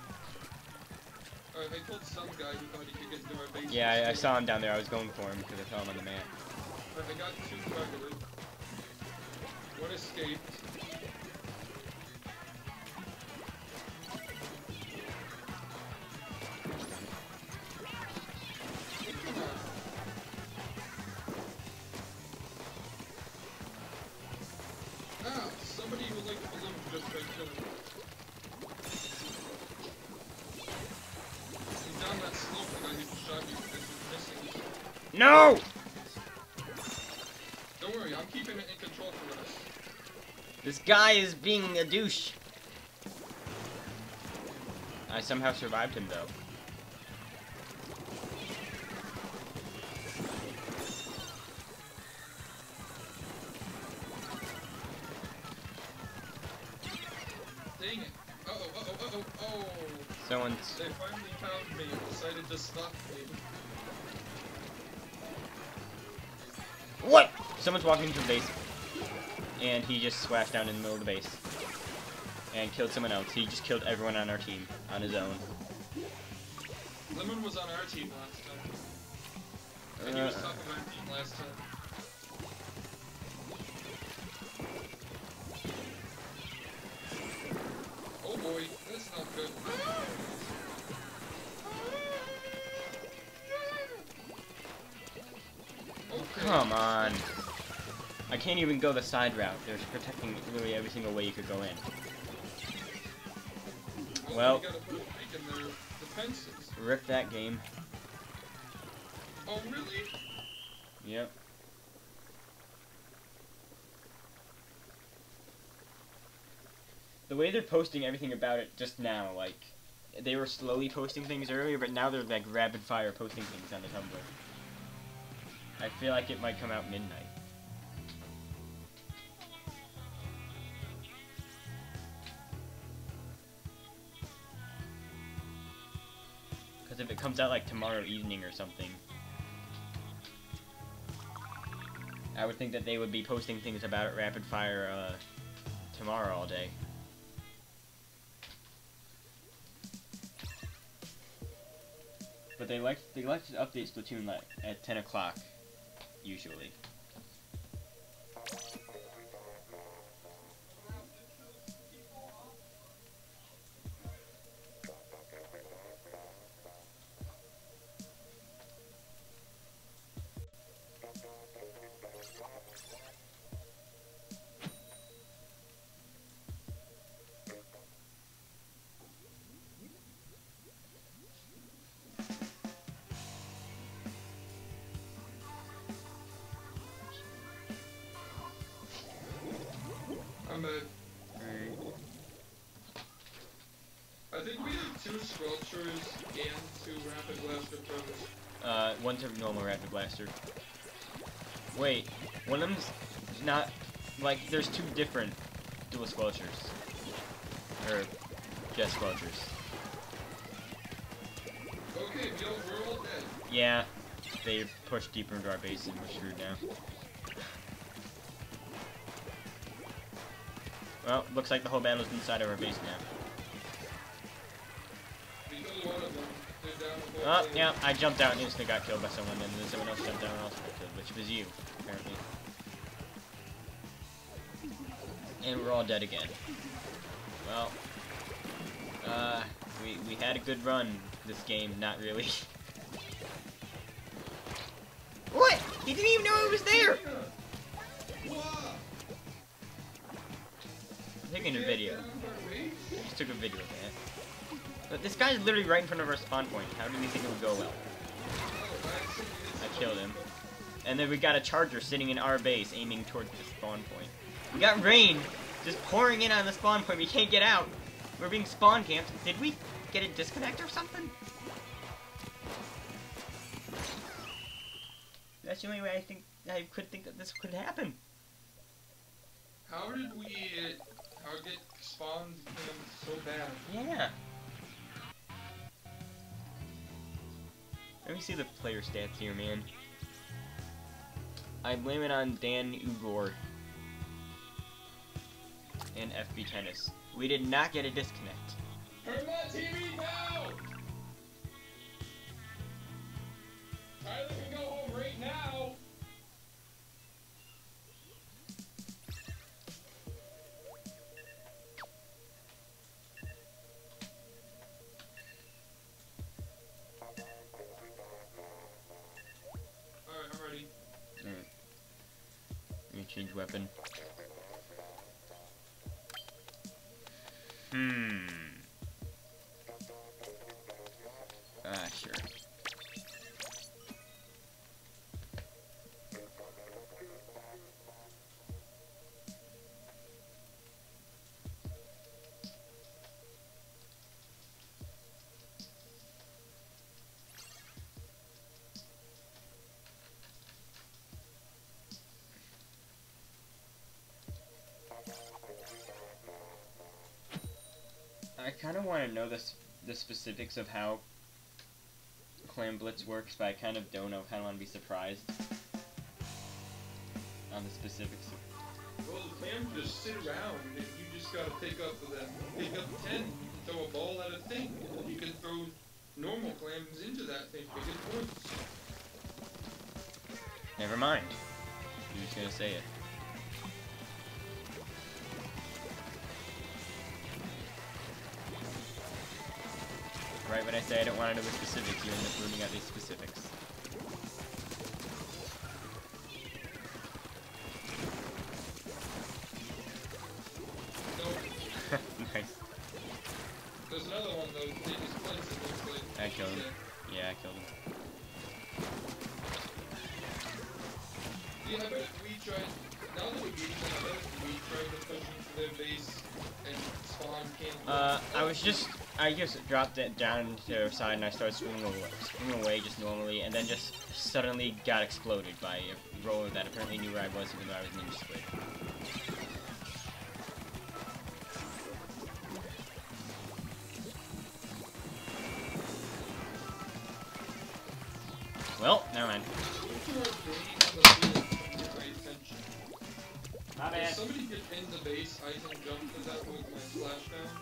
I told some guy who thought he could get into our base. Yeah, I saw him down there. I was going for him because I saw him on the map. I got 2 targeted. 1 escaped. Ah, somebody would like to balloon just by killing. He's down that slope, the guy who shot you because he's missing. No! Don't worry, I'm keeping it in control for us. This guy is being a douche. I somehow survived him though. Dang it. Oh. Someone's. They finally found me and decided to stop me. What? Someone's walking into the base, and he just splashed down in the middle of the base and killed someone else. He just killed everyone on our team on his own. Lemon was on our team last time. And he was top of our team last time. Oh boy, that's not good. Okay. Come on. I can't even go the side route. They're protecting literally every single way you could go in. Well, you gotta put a break in their defenses. Rip that game. Oh really? Yep. The way they're posting everything about it just now, like, they were slowly posting things earlier, but now they're like rapid fire posting things on the Tumblr. I feel like it might come out midnight. Because if it comes out like tomorrow evening or something, I would think that they would be posting things about it rapid fire tomorrow all day. But they like to update Splatoon like at 10 o'clock usually. I'm a... think we have 2 Squelchers and 2 Rapid Blaster Pros. One's a normal Rapid Blaster. Wait, one of them's not, like, there's 2 different dual Squelchers. Or, just Squelchers. Okay, we're all dead. Yeah, they pushed deeper into our base and we're screwed now. Well, looks like the whole battle's inside of our base now. We killed one of them. They're down the Oh, whole yeah, I jumped out and instantly got killed by someone, and then someone else jumped out and also got killed, which was you, apparently. And we're all dead again. Well, we had a good run this game, not really. What? He didn't even know it was there! Wow. I'm taking a video. I just took a video of that. But this guy's literally right in front of our spawn point. How did we think it would go well? I killed him. And then we got a charger sitting in our base aiming towards the spawn point. We got rain just pouring in on the spawn point. We can't get out. We're being spawn camped. Did we get a disconnect or something? That's the only way I could think that this could happen. How did we get spawned so bad? Yeah. Let me see the player stats here, man. I blame it on Dan Ugor and FB Tennis. We did not get a disconnect. Turn that TV down! Tyler can go home right now! Alright, I'm ready. Alright. Let me change weapon. Sure. I kind of want to know the specifics of how Clan Blitz works, but I kind of don't know. I kind of want to be surprised on the specifics. Well, the clams just sit around, and you just gotta pick up 10, and throw a ball at a thing. You can throw normal clams into that thing to get points. Never mind. You're just gonna say it. Right when I say I don't want to know the specifics, you end up ruining out these specifics. No. Nice. There's another one though. They just place it. Looks like. I killed him. Yeah, I killed him. Yeah, I bet we tried. Now that we beat them, I bet we tried to push into their base and spawn camp. I just dropped it down to their side and I started swinging away just normally, and then just suddenly got exploded by a roller that apparently knew where I was, even though I was Ninja Squid. Well, never mind. My bad. If somebody get in the base, I can jump to that with my splashdown.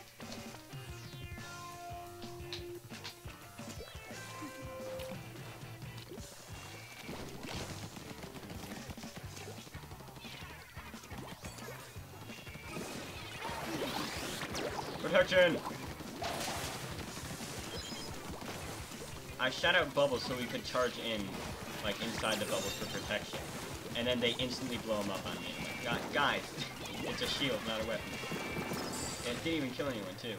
Protection! I shot out bubbles so we could charge in, like, inside the bubbles for protection. And then they instantly blow them up on me. I'm like, guys, it's a shield, not a weapon. And it didn't even kill anyone, too.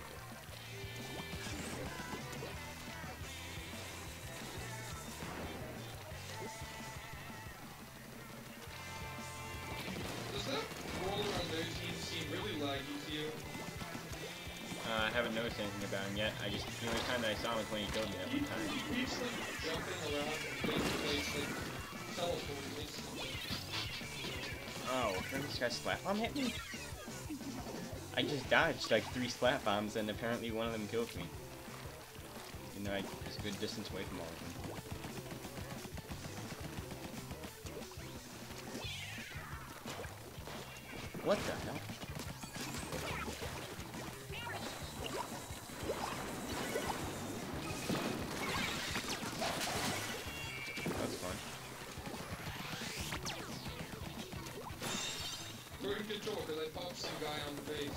Does that roller on their team seem really laggy to you? I haven't noticed anything about him yet. The only time that I saw him was when he killed me that one time. He keeps like jumping around from place to place, like teleporting instantly. Oh, this guy slap bomb hit me? I just dodged like 3 slap bombs and apparently one of them killed me. You know, I was a good distance away from all of them. What the hell? That's fun. We're in control because I popped some guy on the base.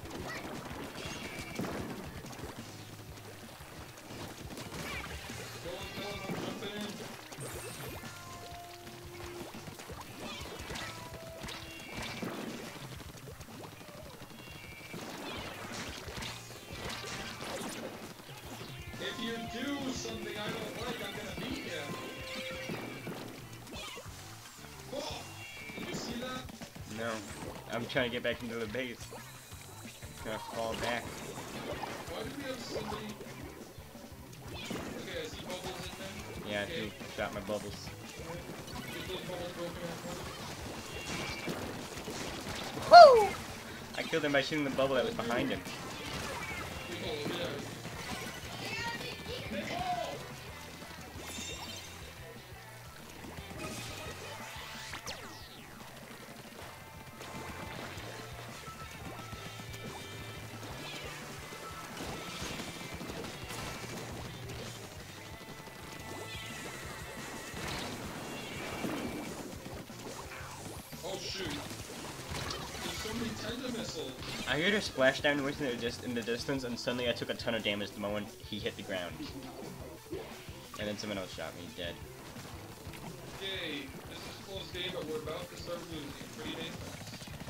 Go on, I'm jumping in. If you do something I don't like, I'm gonna beat you. Oh! Did you see that? No. I'm trying to get back into the base. Gonna fall back. Why do we have somebody... Okay, I see bubbles in there. Yeah, Okay. he shot my bubbles. Get those bubbles broken out. Woo! I killed him by shooting the bubble that was behind him. Oh, yeah. Oh shoot. There's so many tender missiles. I heard a splashdown noise in the distance, and suddenly I took a ton of damage the moment he hit the ground. And then someone else shot me dead. Yay. This is a close game, but we're about to start losing. Pretty dangerous.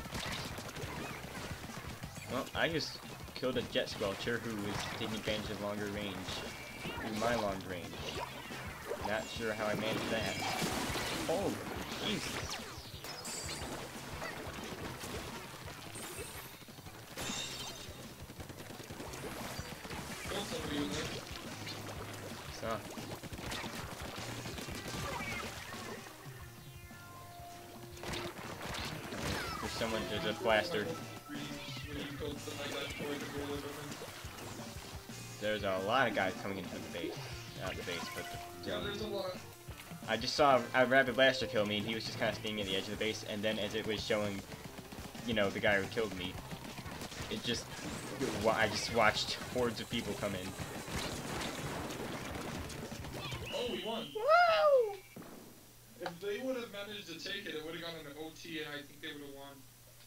Well, I just killed a jet squelcher who was taking advantage of longer range. Through my long range. Not sure how I managed that. Oh, Jesus. Killed somebody in there. So. There's someone, there's a blaster. When you killed somebody that boy to roll over him. There's a lot of guys coming into the base. Not the base, but the Yeah, zone. there's a lot. I just saw a rabid blaster kill me, and he was just kind of standing at the edge of the base, and then as it was showing, you know, the guy who killed me, it just, I just watched hordes of people come in. Oh, we won. Wow! If they would have managed to take it, it would have gone into OT, and I think they would have won.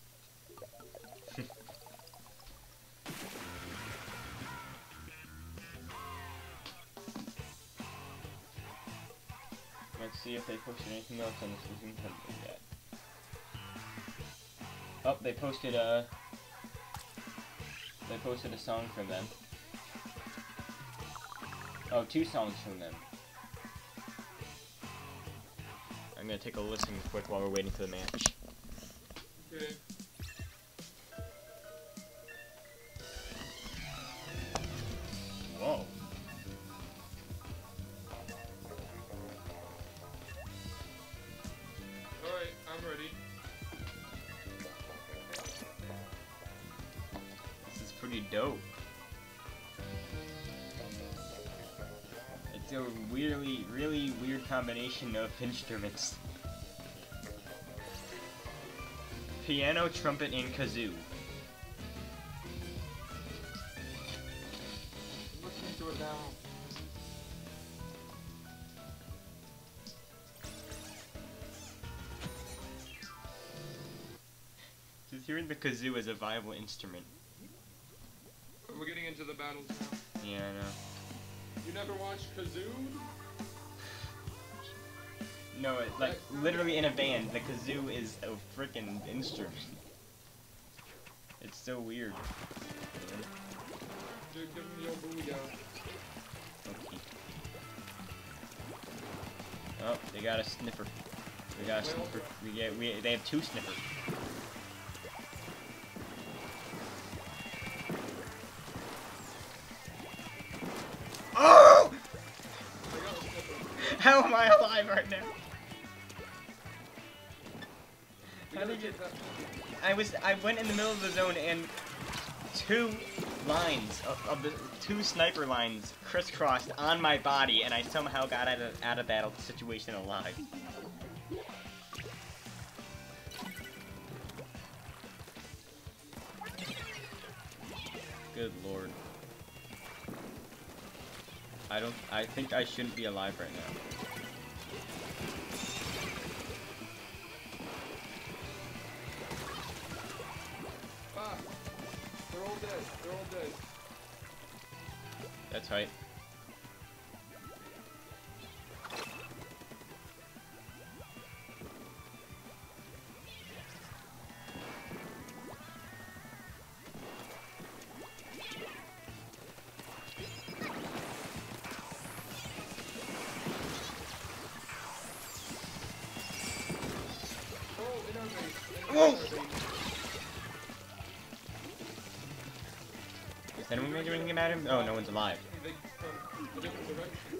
Let's see if they posted anything else on this season template yet. Oh, they posted a song from them. Oh, 2 songs from them. I'm gonna take a listen quick while we're waiting for the match. Okay. Whoa. Alright, I'm ready. This is pretty dope. It's a really weird combination of instruments. Piano, trumpet, and kazoo. I'm listening to it now. Just hearing the kazoo is a viable instrument. We're getting into the battles now. Yeah, I know. You never watched Kazoo? No, it's like literally in a band, the kazoo is a freaking instrument. It's so weird. Dude, give me your booty out. Okay. Oh, they got a sniffer. We got a sniffer. They have 2 sniffers. How am I alive right now? How did you... I went in the middle of the zone and two lines of the two sniper lines crisscrossed on my body, and I somehow got out of that situation alive. Good lord. I think I shouldn't be alive right now. Ah! They're all dead. They're all dead. That's right. Oh, in our base. In Whoa! our base. Is anyone making anything about him? Oh, no one's alive. They come a different direction.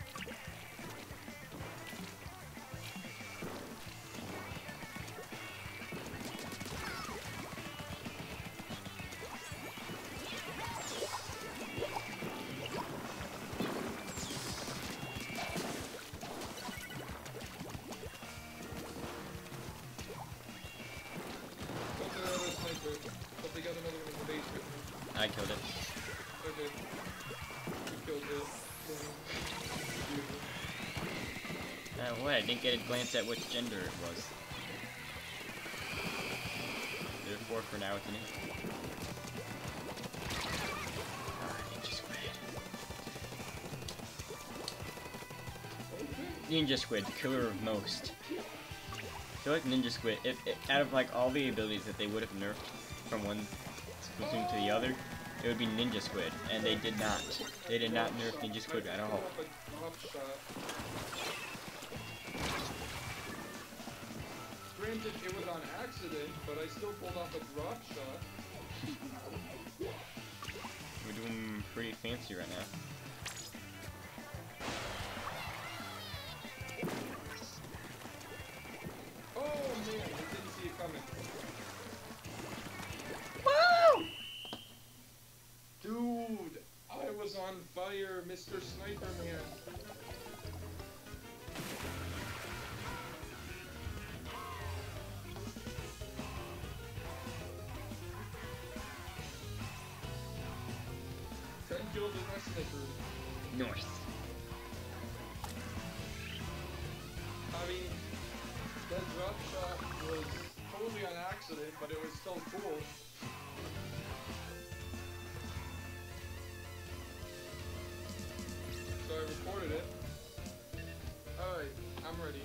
Killed their other sniper, but they got another one in the base with them. I killed it. Okay. You killed it. Beautiful. What? I didn't get a glance at which gender it was. Therefore, for now, it's an it. Ninja Squid. Ninja Squid, the killer of most. I feel like Ninja Squid, out of like all the abilities that they would have nerfed from one Splatoon to the other, it would be Ninja Squid, and they did not. They did not nerf Ninja Squid at all. Granted, it was on accident, but I still pulled off a drop shot. We're doing pretty fancy right now. Oh man, I didn't see it coming. Woo! Dude, I was on fire, Mr. Sniper Man. Kills in my sniper. Nice. I mean, that drop shot was totally on accident, but it was still cool. So I recorded it. Alright, I'm ready.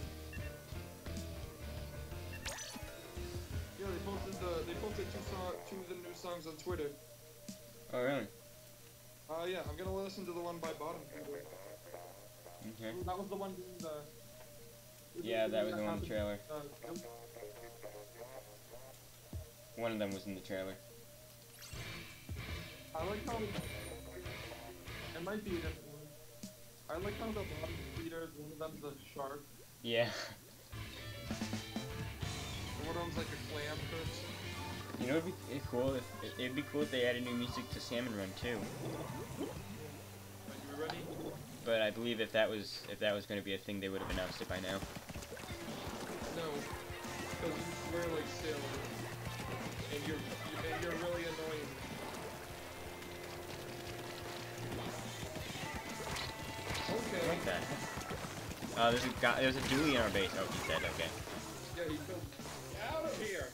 Yeah, they posted two of the new songs on Twitter. Oh, really? Yeah, I'm gonna listen to the one by Bottom. Okay. That was the one doing the... Yeah, that was the one in the trailer. Nope. One of them was in the trailer. I like how... It might be a different one. I like how the bottom leaders, one of them's a shark, Yeah. and one of them's like a clam person. You know, it'd be cool if they added new music to Salmon Run too. Are you ready? But I believe if that was going to be a thing, they would have announced it by now. No, because you swear like sailor, and you're really annoying. Okay. Like that. There's a dually in our base. Oh, he's dead. Okay. Yeah, he killed. Out of here!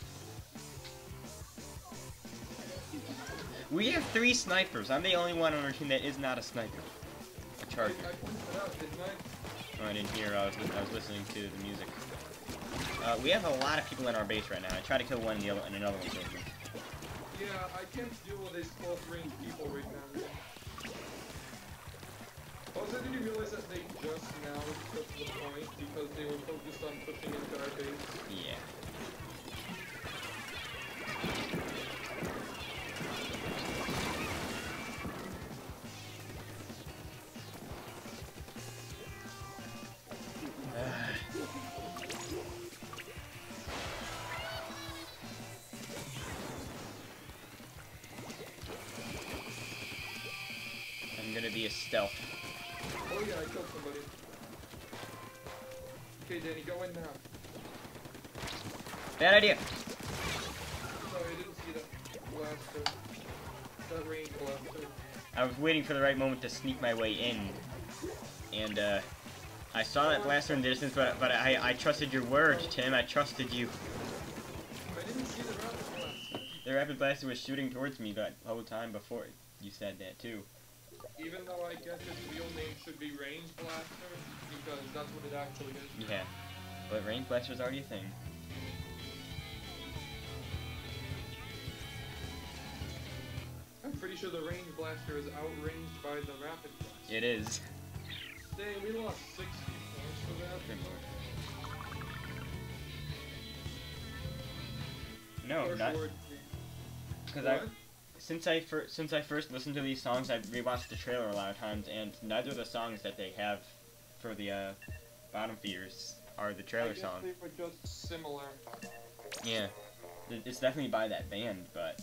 We have 3 snipers. I'm the only one on our team that is not a sniper. A charger. I pointed it out, didn't I? Oh, I didn't hear. I was listening to the music. We have a lot of people in our base right now. I tried to kill one, and another one killed me. Yeah, I can't deal with these close range people right now. Also, did you realize that they just now took the point because they were focused on pushing into our base? Yeah. be a stealth. Oh yeah, I killed somebody. Okay, Danny, go in now. Bad idea. Sorry, I didn't see that blaster. That range blaster. I was waiting for the right moment to sneak my way in, and I saw that blaster in the distance, but I trusted your word, Tim. I trusted you. I didn't see the rapid blaster. The rapid blaster was shooting towards me the whole time before you said that too. Even though I guess its real name should be range blaster, because that's what it actually is. Yeah, but range blaster's already a thing. I'm pretty sure the range blaster is outranged by the rapid blaster. It is. Dang, we lost 60 points for that. No, Or not short- because What? since I first listened to these songs, I've rewatched the trailer a lot of times, and neither of the songs that they have for the bottom feeders are the trailer I guess songs. they were just similar. Yeah, it's definitely by that band, but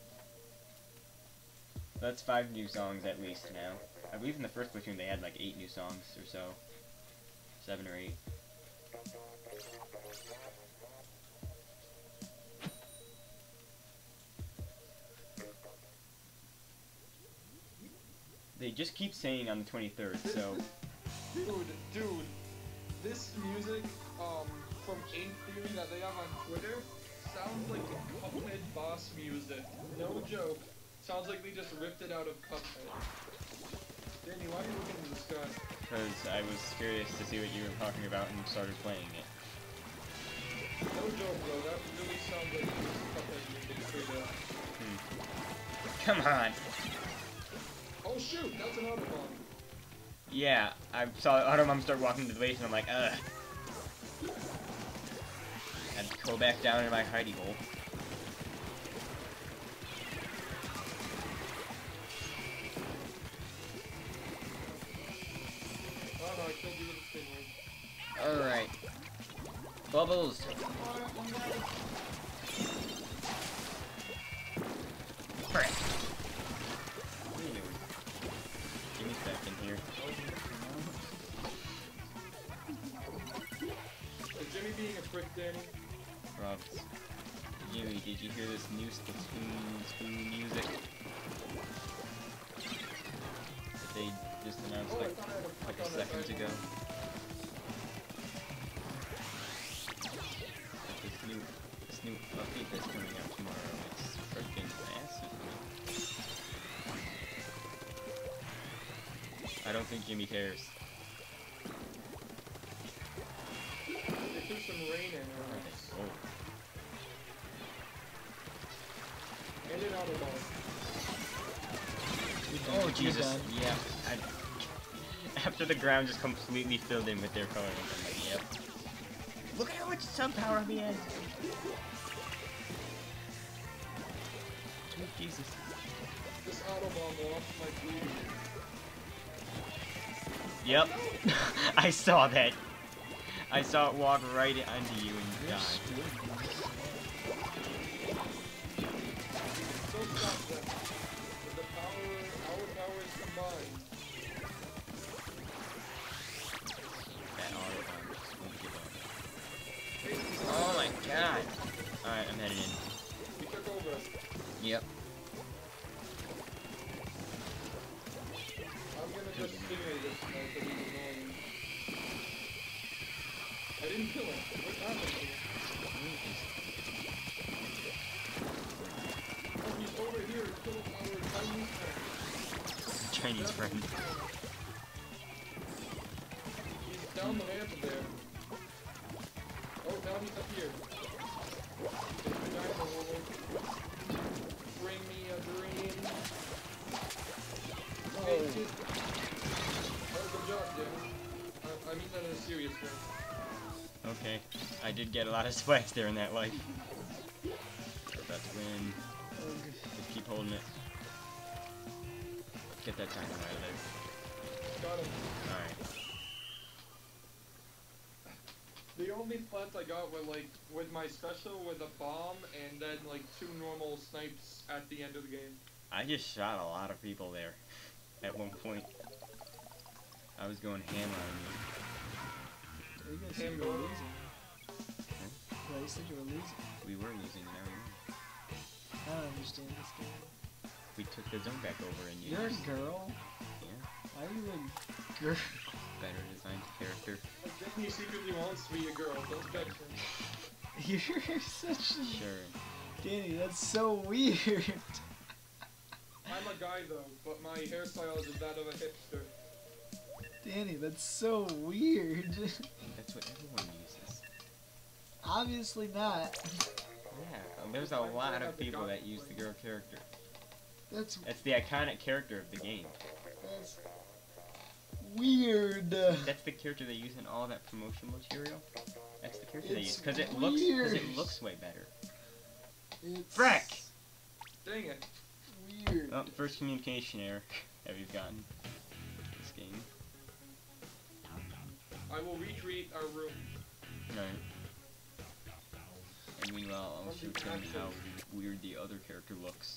that's 5 new songs at least now. I believe in the first platoon they had like 8 new songs or so, 7 or 8. They just keep saying on the 23rd, so Dude, this music, from Ink Theory that they have on Twitter, sounds like Cuphead boss music. No joke. Sounds like they just ripped it out of Cuphead. Danny, why are you looking in the sky? because I was curious to see what you were talking about and started playing it. No joke, bro. That really sounds like Cuphead music straight up. Come on! Oh shoot, that's an Autobahn. Yeah, I saw Automom start walking to the base and I'm like, ugh. Had to go back down in my hidey hole. Oh no, I killed you with a stingray. Alright. Bubbles! Frick. Give me a second here. Is Jimmy being a prick, Danny? Robs. Jimmy, did you hear this new Splatoon music? That they just announced Oh, I like thought I had a a couple prick on that seconds side. ago. Like this new update that's coming out tomorrow. It's freaking massive. I don't think Jimmy cares. They threw some rain in her. Oh. And an Autobahn. Oh Jesus! Yeah. After the ground just completely filled in with their colors, I'm like, yep. Look at how much sun power he has. Oh, Jesus. This Autobahn lost my booty. Yep. I saw that. I saw it walk right onto you and die. So stop them. With the power, our powers combined. That Autobahn just won't give up. Hey, Oh my god. Alright, I'm headed in. we took over. Yep. I'm gonna just stingray this guy because he's annoying. I didn't kill him. What happened to him? Oh, he's over here. Kill our Chinese friend. Chinese friend. He's down the ramp there. Oh, now he's up here. There's the dynamo roller. Bring me a dream. Make it. Oh, good job, Jim. I mean that in a serious way. Okay. I did get a lot of splash there in that life. We're about to win. Just keep holding it. Get that time out of there. Got him. Alright. The only plants I got were like with my special with a bomb and then like 2 normal snipes at the end of the game. I just shot a lot of people there. at one point. I was going ham on You guys said you were losing. Yeah, you said you were losing. you. We were losing, now we win. I don't understand this game. We took the zone back over and You're used. a girl? Yeah, Why are you a girl? better designed character. Danny secretly wants to be a girl. Don't catch him. You're such a... Sure. Danny, that's so weird. I'm a guy though, but my hairstyle is that of a hipster. Danny, that's so weird. That's what everyone uses. Obviously not. Yeah, there's a lot of people that use the girl character. That's That's the iconic character of the game. that's weird. That's the character they use in all that promotional material. That's the character they It's use because it weird. looks way better. It's Frack! Dang it. weird. Oh, first communication error that we've gotten this game. I will recreate our room. Right. And meanwhile, I'll show Tim how weird the other character looks.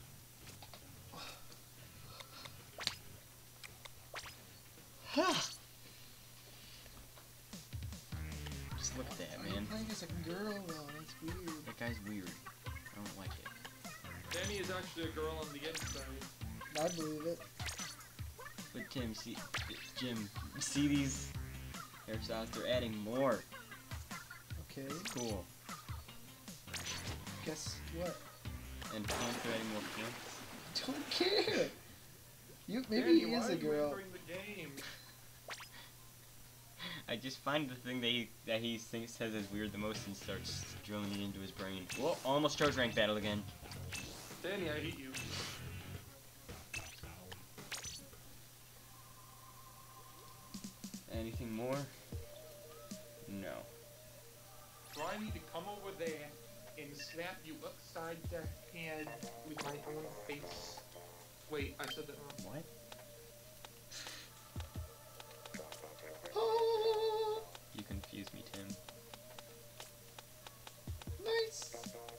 Just look at that, I'm man. playing as a girl though. That's weird. That guy's weird. I don't like it. Danny is actually a girl on the inside. I believe it. But Tim, Jim, see these hairstyles? They're adding more. Okay. Cool. Guess what? And pants are adding more pants. Don't care. You maybe Danny, he why is are a you girl. entering the game? I just find the thing that he thinks says is weird the most and starts drilling it into his brain. Whoa, almost charge rank battle again. Danny, I hate you. Anything more? No. Do I need to come over there and slap you upside the head with my own face? Wait, I said that wrong. What? Oh, You confuse me, Tim. nice.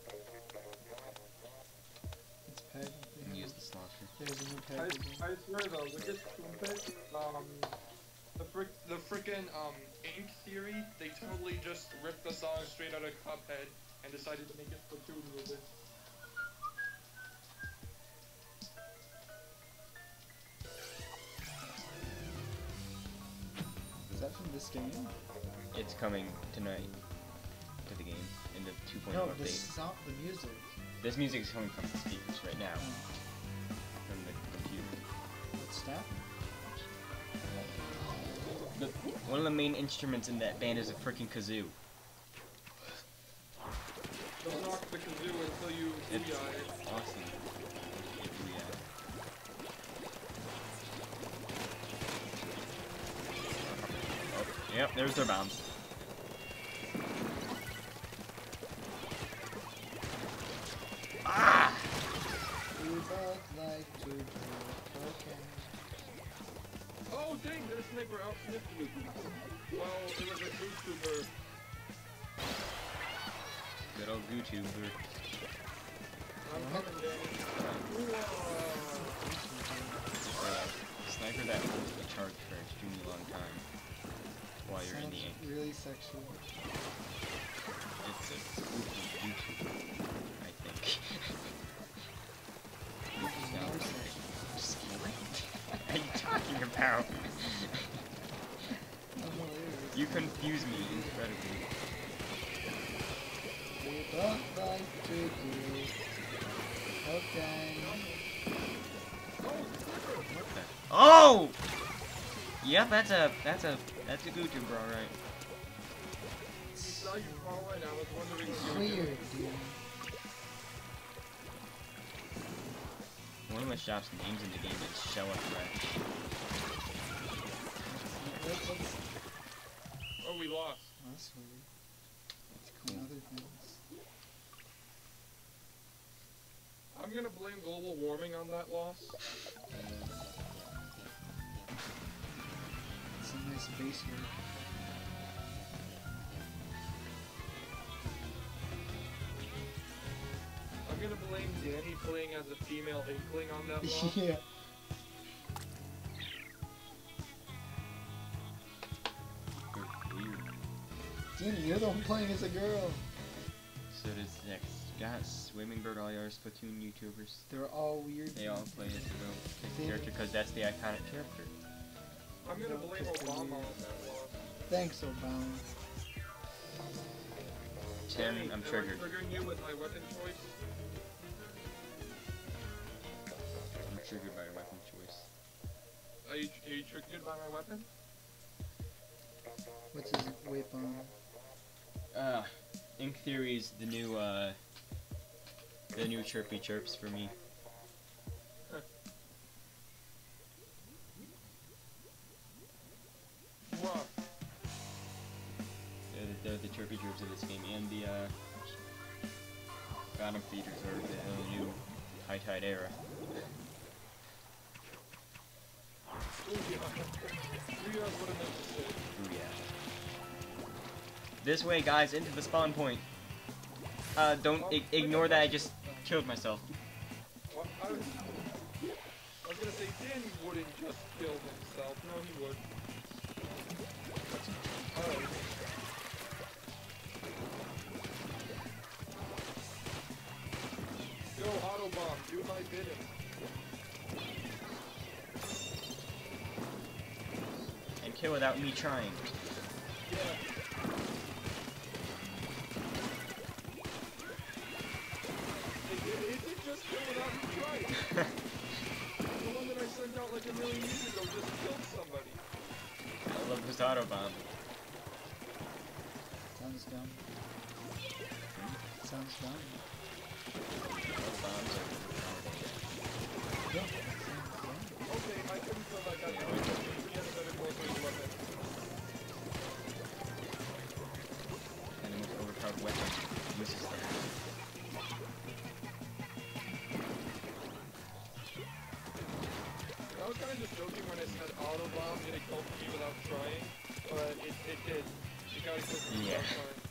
It's peg. And use the slosher. There's a new I packaging. swear though, with this stupid, the frickin' Ink Theory, they totally just ripped the song straight out of Cuphead and decided to make it Splatoon music. Is that from this game? It's coming tonight to the game in the 2.0 No, update. this sound, the music. This music is coming from the speakers right now, Oh, from the computer. what's that? One of the main instruments in that band is a freaking kazoo. Don't knock the kazoo until you It's booyah it. awesome. Oh, yep, there's their bombs. Ah! We both like to do cocaine. Oh dang, that sniper outsniffed me. Well, it was a YouTuber. Good old YouTuber. I'm coming, Danny. Sniper that holds the charge for an extremely long time while you're in the ink. Sounds really sexual. It's a spooky YouTuber, I think. It's No. more sexual. Just what are you talking about? I'm hilarious. You confuse me incredibly. We both like to do cocaine. What the? Oh! Yep, that's a YouTuber, alright. I saw you falling, I was wondering if you were Weird, doing dude. One of the shop's names in the game is Shella Fresh. Let's Oh, we lost. that's weird. It's And cool. other things. I'm gonna blame global warming on that loss. It's a nice base here. I'm gonna blame Danny playing as a female inkling on that loss. Yeah. Danny, you're the one playing as a girl. So does next. Got Swimming Bird, all your Splatoon YouTubers. They're all weird. They all play as a girl They- character because that's the iconic character. I'm gonna blame Obama on that loss. Thanks, Obama. Tim, Danny, I'm am I triggered. triggering you with my weapon choice? I'm triggered by your weapon choice. Are you triggered by my weapon? What's his weapon? Ink Theory is the new Chirpy Chirps for me. What? They're the Chirpy Chirps of this game, and the Bottom Feeders are the new High Tide era. Ooh, yeah. This way, guys, into the spawn point. Don't ignore that I just killed myself. What? I was gonna say Danny wouldn't just kill himself. No, he would. Oh. Go, Autobomb, do my bidding. And kill without me trying. Yeah. It did just kill without me trying. The one that I sent out like a million years ago just killed somebody. I love this Autobomb. Sounds dumb. Sounds dumb. Autobombs are Yeah. Okay, I couldn't feel like I could get a better close-range weapon. and the most overpowered weapon uses them. I was kind of just joking when I said Autobomb did it kill me without trying, but it did. It got it killed me Yeah. without trying.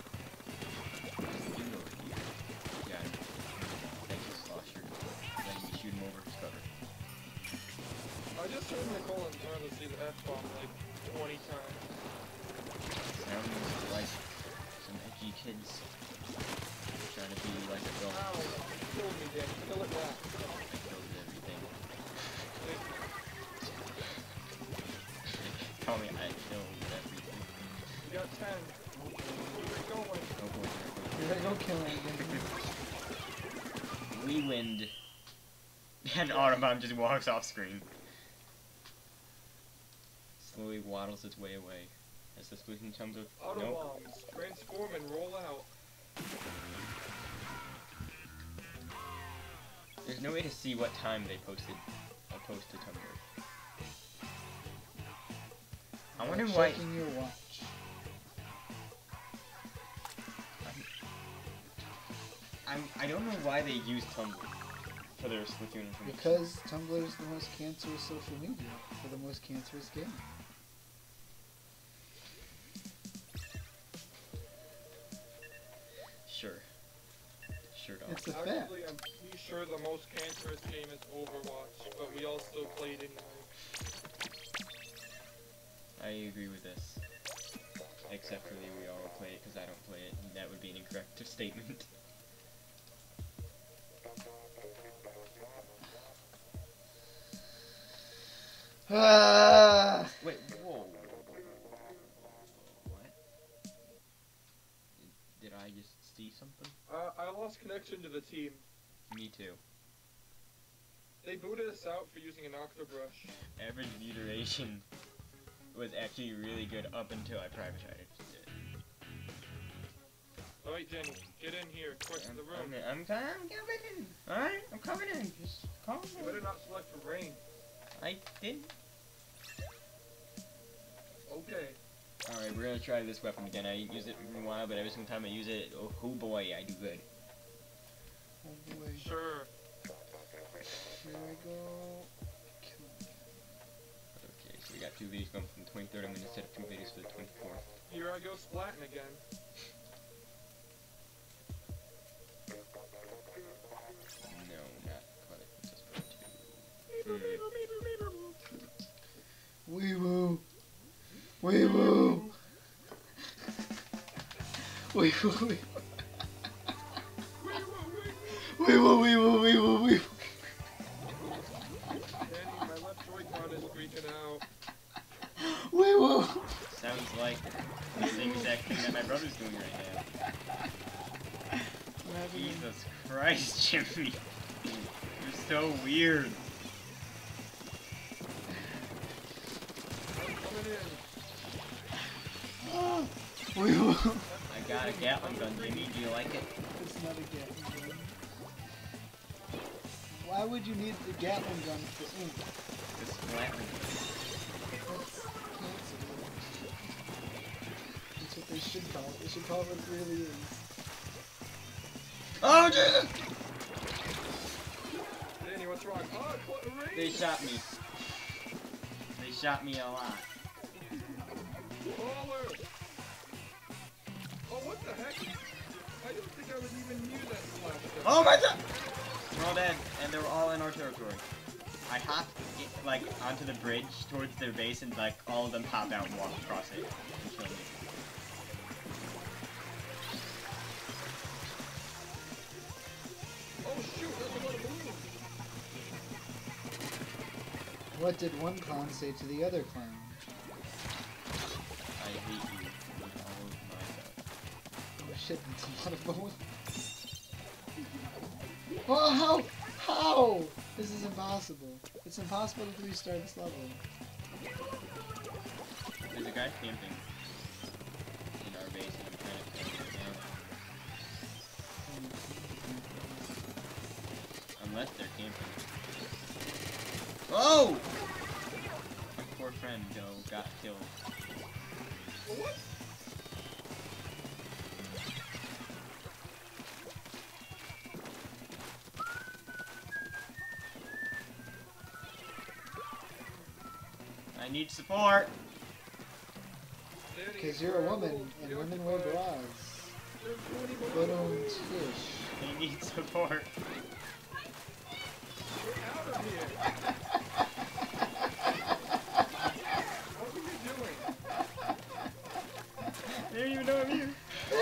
Yeah. Thank you, Slosher. Letting me shoot him over his cover. I just heard Nicole and trying to see the F-bomb like 20 times. Sounds like some edgy kids trying to be like a girl. Ow! Kill me, Danny. Kill it back. I killed everything. Tell me I killed everything. You got 10. Keep it going. Oh boy, You're gonna go kill him again. we wind. And Autobomb just walks off screen. Slowly waddles its way away. As the Splatoon comes with nope. Autobombs. Transform and roll out. There's no way to see what time they posted a post to Tumblr. I wonder why. Checking your watch. I don't know why they use Tumblr for their Splatoon information. Because Tumblr is the most cancerous social media for the most cancerous game. Sure. Sure, dog. It's a fact. Actually, I'm pretty sure the most cancerous game is Overwatch, but we all still played it anyway. I agree with this. Except for we all play it because I don't play it. And that would be an incorrect statement. Ah! Wait, whoa. What? Did I just see something? I lost connection to the team. Me too. They booted us out for using an Octobrush. Average view duration was actually really good up until I privatized it. Alright, Jenny, get in here, quick, to the room. I'm coming in. Alright, I'm coming in. Just calm You better down. not select for rain. I did. Okay. Alright, we're gonna try this weapon again. I ain't used it in a while, but every single time I use it, oh boy, I do good. Oh boy. Sure. Here I go. Kill him. Okay, so we got two videos going from the 23rd. I'm gonna set up two videos for the 24th. Here I go splatting again. No, not Twilight Princess Part 2. Wee woo. Wee woo. Weevil. Weevil. Danny, my left Joy-Con is freaking out. Weevil. Sounds like the same exact thing that my brother's doing right now. Jesus Christ, Jimmy. You're so weird. I'm coming in. Weevil. I got a Gatling gun, Jimmy. Do you like it? It's not a Gatling gun. Why would you need the Gatling gun for ink? This flatly. That's cancer. That's what they should call it. They should call it what it really is. Oh, Jesus! Danny, what's wrong? Oh, rain. They shot me. They shot me a lot. Baller. Oh, what the heck? I don't think I was even near that splash pad. Oh my God! They're all dead, and they're all in our territory. I hopped like onto the bridge towards their base, and like all of them popped out and walked across it and killed me. Oh shoot, there's a lot of balloons. What did one clown say to the other clown? I hate you with all of my gut. Oh shit, that's a lot of balloons. Oh, how? This is impossible. It's impossible to restart this level. There's a guy camping in our base, and I'm trying to kill him now. Unless they're camping. Oh! My poor friend Joe got killed. What? I need support. Danny, Because you're a woman, and women wear bras. There's 20 But balloons. tish. I need support. Get out of here. What are you doing? They don't even know I'm here.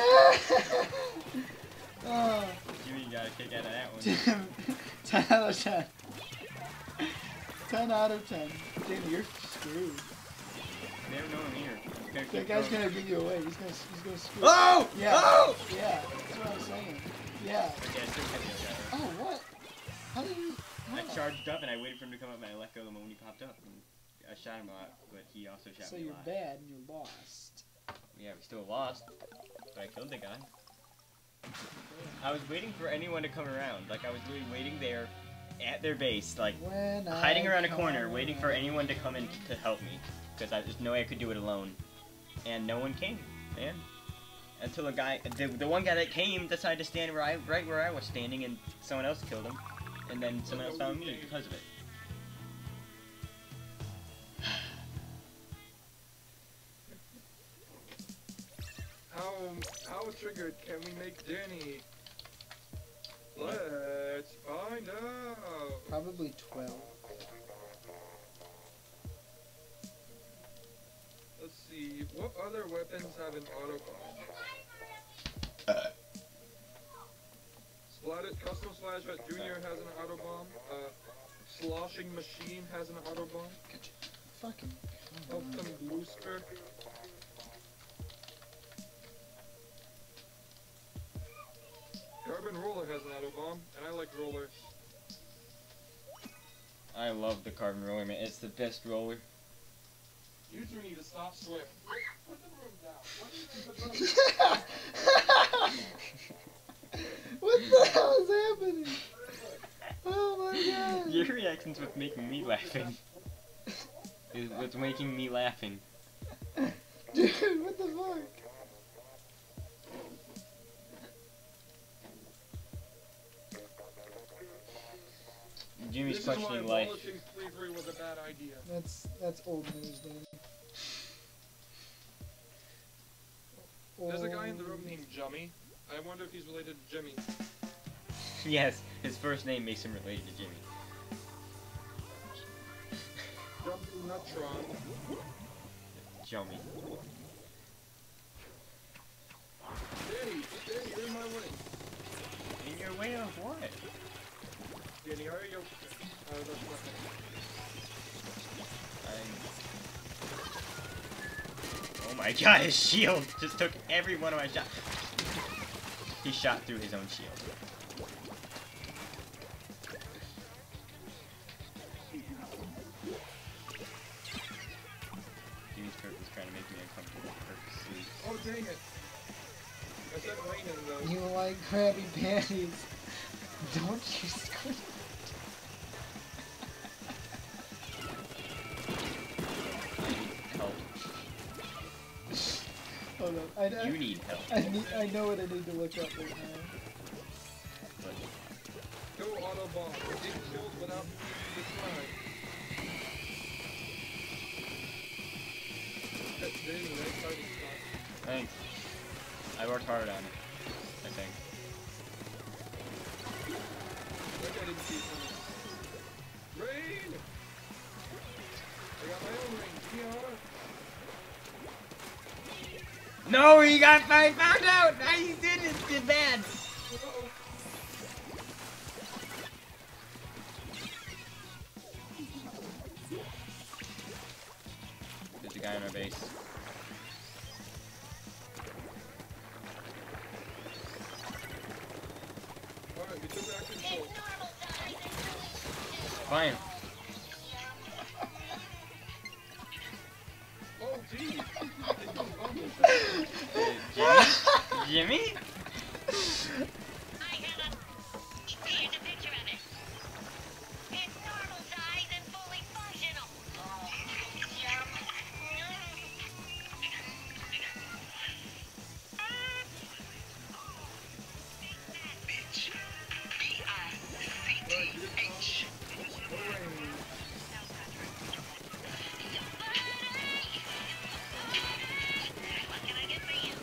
Oh, Jimmy got a kick out of that one. Jim, 10 out of 10. 10 out of 10. Jamie, you're screwed. They don't know I'm here. I'm just gonna That keep guy's going. gonna give you away. He's gonna screw. Oh! Yeah. Oh! Yeah, that's what I'm saying. Yeah. Okay, I still hit the other guy. Oh, what? How did you? I how? charged up and I waited for him to come up and I let go the moment he popped up. And I shot him a lot, but he also shot So me a you're lot. bad and you're lost. Yeah, we still lost. But I killed the guy. I was waiting for anyone to come around. Like, I was really waiting there at their base, like, When hiding I around a come corner, waiting for around. anyone to come in to help me. Because there's no way I could do it alone. And no one came, man. Until a guy, the one guy that came decided to stand right where I was standing, and someone else killed him. And then someone else found me because of it. How triggered can we make Danny? Let's find out. Probably 12. Let's see, what other weapons have an autobomb? Splatted Custom Slashbat Jr. has an autobomb. Sloshing Machine has an autobomb. Fucking. Optum Booster. Carbon Roller has an autobomb, and I like rollers. I love the carbon roller, man. It's the best roller. You two need to stop Swift. Put the room down. What do you think the room What the hell is happening? Oh my god. Your reaction's what's making me laughing. Is what's making me laughing. Dude, what the fuck? Jimmy's This is why questioning life. abolishing slavery was a bad idea. That's old news, Danny. There's a guy in the room named Jummy. I wonder if he's related to Jimmy. Yes, his first name makes him related to Jimmy. Jumpy Nutron. Jummy. Danny, you're in my way. In your way of what? Danny, hurry up. That's nothing. Oh my god, his shield just took every one of my shots. He shot through his own shield. Jimmy's turret was trying to make me uncomfortable purposely. Oh, dang it. I said raining, though. You like Krabby Patties. Don't you scream. Help. Hold on. You need help. I know what I need to look up right now. But Go Autobomb. Get killed without using the flag. That's Danny, right? Fighting spot. thanks. I worked hard on it, I think. Like I didn't see it coming. Rain! I got my own rain. PR. No, he got found out! I did it, did bad! Uh-oh. There's a guy on our base. Alright, we took back control. Fine. Oh, geez. They don't bumble. Jimmy? I have a... Here's a picture of it. It's normal size and fully functional. Yum. Bitch. B-I-C-H. What can I get for you?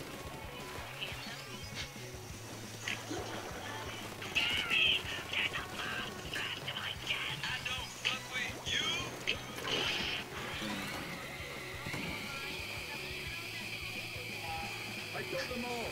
I killed them all.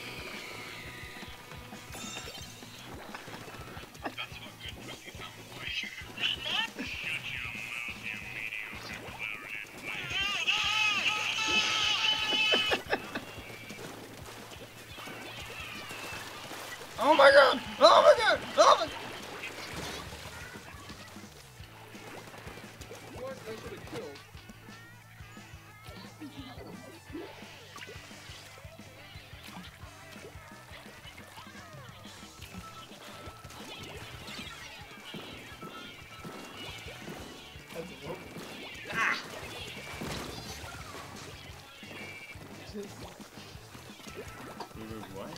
Oh my god! Oh my god! Oh my god! What? I should have killed. What?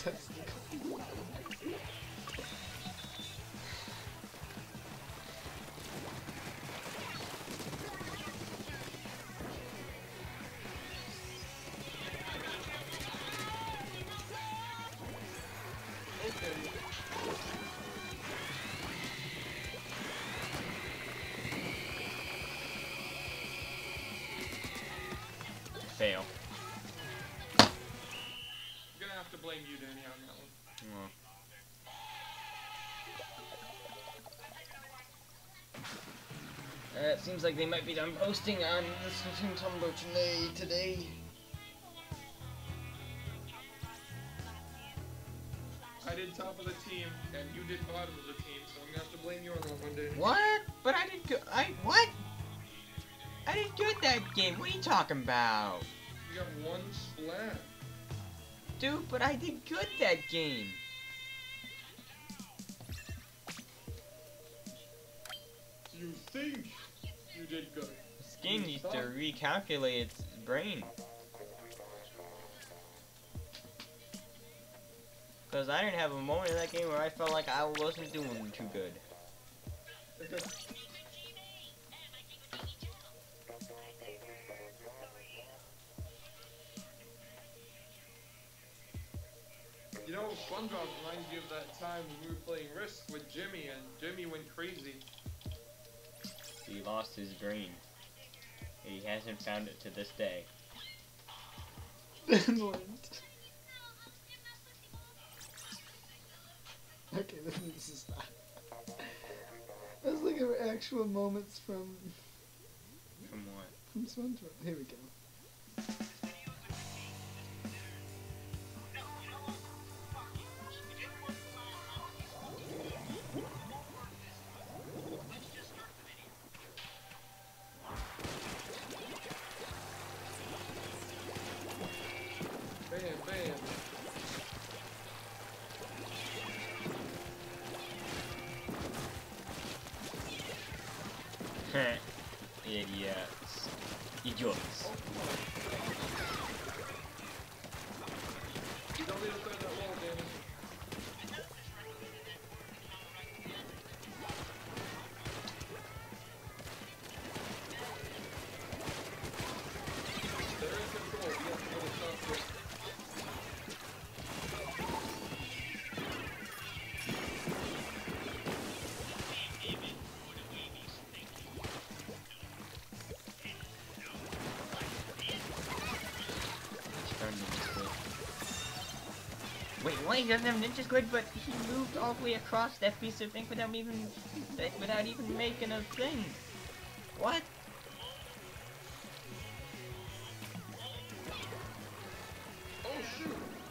Okay. Fail. I'm gonna have to blame you, Danny, on that one. Well. It seems like they might be done posting on this Tumblr today. I did top of the team, and you did bottom of the team, so I'm gonna have to blame you on that one, Danny. What? But I did good. What? I did good that game. What are you talking about? You got one splat. Dude, but I did good that game. You think you did good. This game needs to recalculate its brain. Because I didn't have a moment in that game where I felt like I wasn't doing too good. You know, SpongeBob reminds me of that time when we were playing Risk with Jimmy, and Jimmy went crazy. He lost his brain. He hasn't found it to this day. Finland. Okay, this needs to stop. I was looking for actual moments from From what? SpongeBob. Here we go. Bam, bam. Idiots. Idiots. You don't need to throw that wall, Danny. They're in control. You have to go to stop this. Wait, why he doesn't have Ninja Squid, but he moved all the way across that piece of ink without even making a thing. What? Oh, shoot.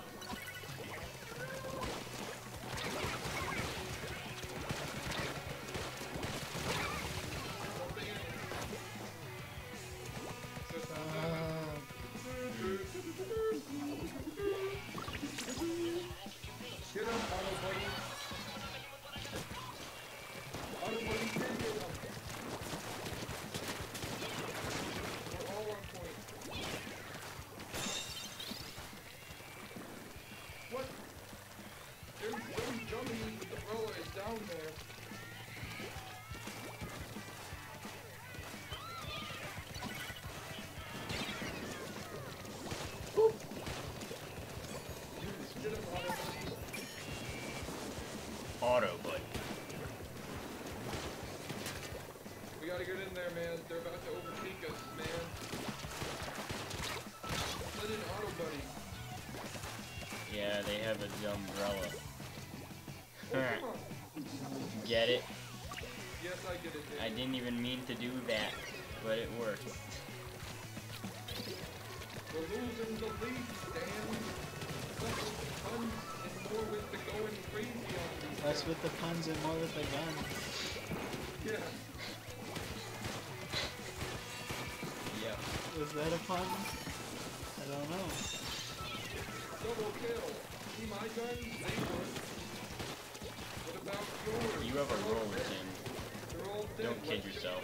Get him, Auto Buddy. Auto Buddy, get him. We're all on point. What? There's Jummy with the umbrella is down there. Get him, Auto Buddy. Auto, bud. We gotta get in there, man. They're about to overtake us, man. Let in Auto Buddy. Yeah, they have a umbrella. Oh, come on. Get it? Yes, I get it. I didn't even mean to do that, but it worked. We're losing the lead, Dan. Less with the puns and more with the going crazy on these Less guys. with the puns and more with the guns. Yeah. Yep. Was that a pun? I don't know. Double kill. See my guns? They work. What about yours? You have a They're all roll, dead. Tim. They're all dead. Don't kid Let's yourself.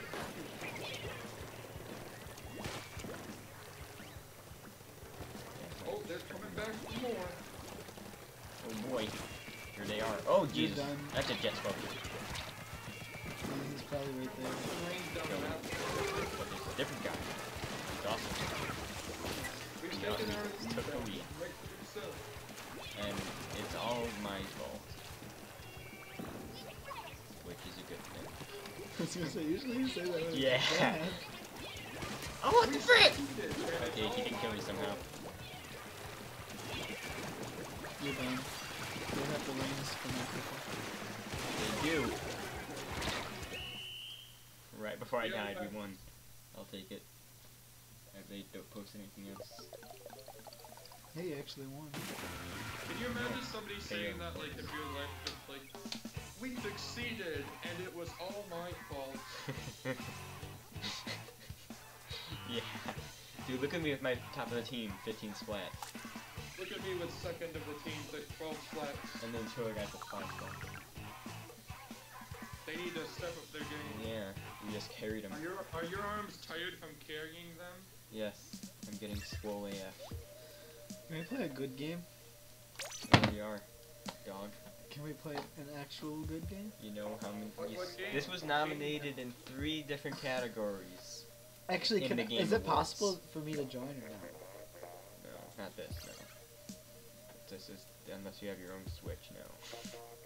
Oh, they're coming back for more. Oh boy. Here they are. Oh You're Jesus. done. That's a jet sculptor. He's probably right there. Rain down Go. that. But there's a different guy. He's awesome. We've Yeah, taken he our took the lead. Make for yourself. And it's all my fault. Which is a good thing. I was gonna say, usually you say that when it's Yeah. bad. Oh, what the frick? You did, man. Okay, he can kill me somehow. You're done. You'll have the wings for my people. They do. Right before I Yeah, died, yeah. we won. I'll take it. If they don't post anything else. Hey, you actually won. Can you imagine somebody saying that, like, in real life, just like, we succeeded, and it was all my fault. Yeah. Dude, look at me with my top of the team, 15 splats. Look at me with second of the team, like 12 slats. And then Chiller got the 5 splats. They need to step up their game. Yeah, we just carried him. Are your arms tired from carrying them? Yes, I'm getting swole AF. Can we play a good game? There we are, dog. Can we play an actual good game? You know how many. What game? This was nominated in 3 different categories. Actually, In can, the Game is it Awards. possible for me to join or not? No, not this, no. This is, unless you have your own Switch, no.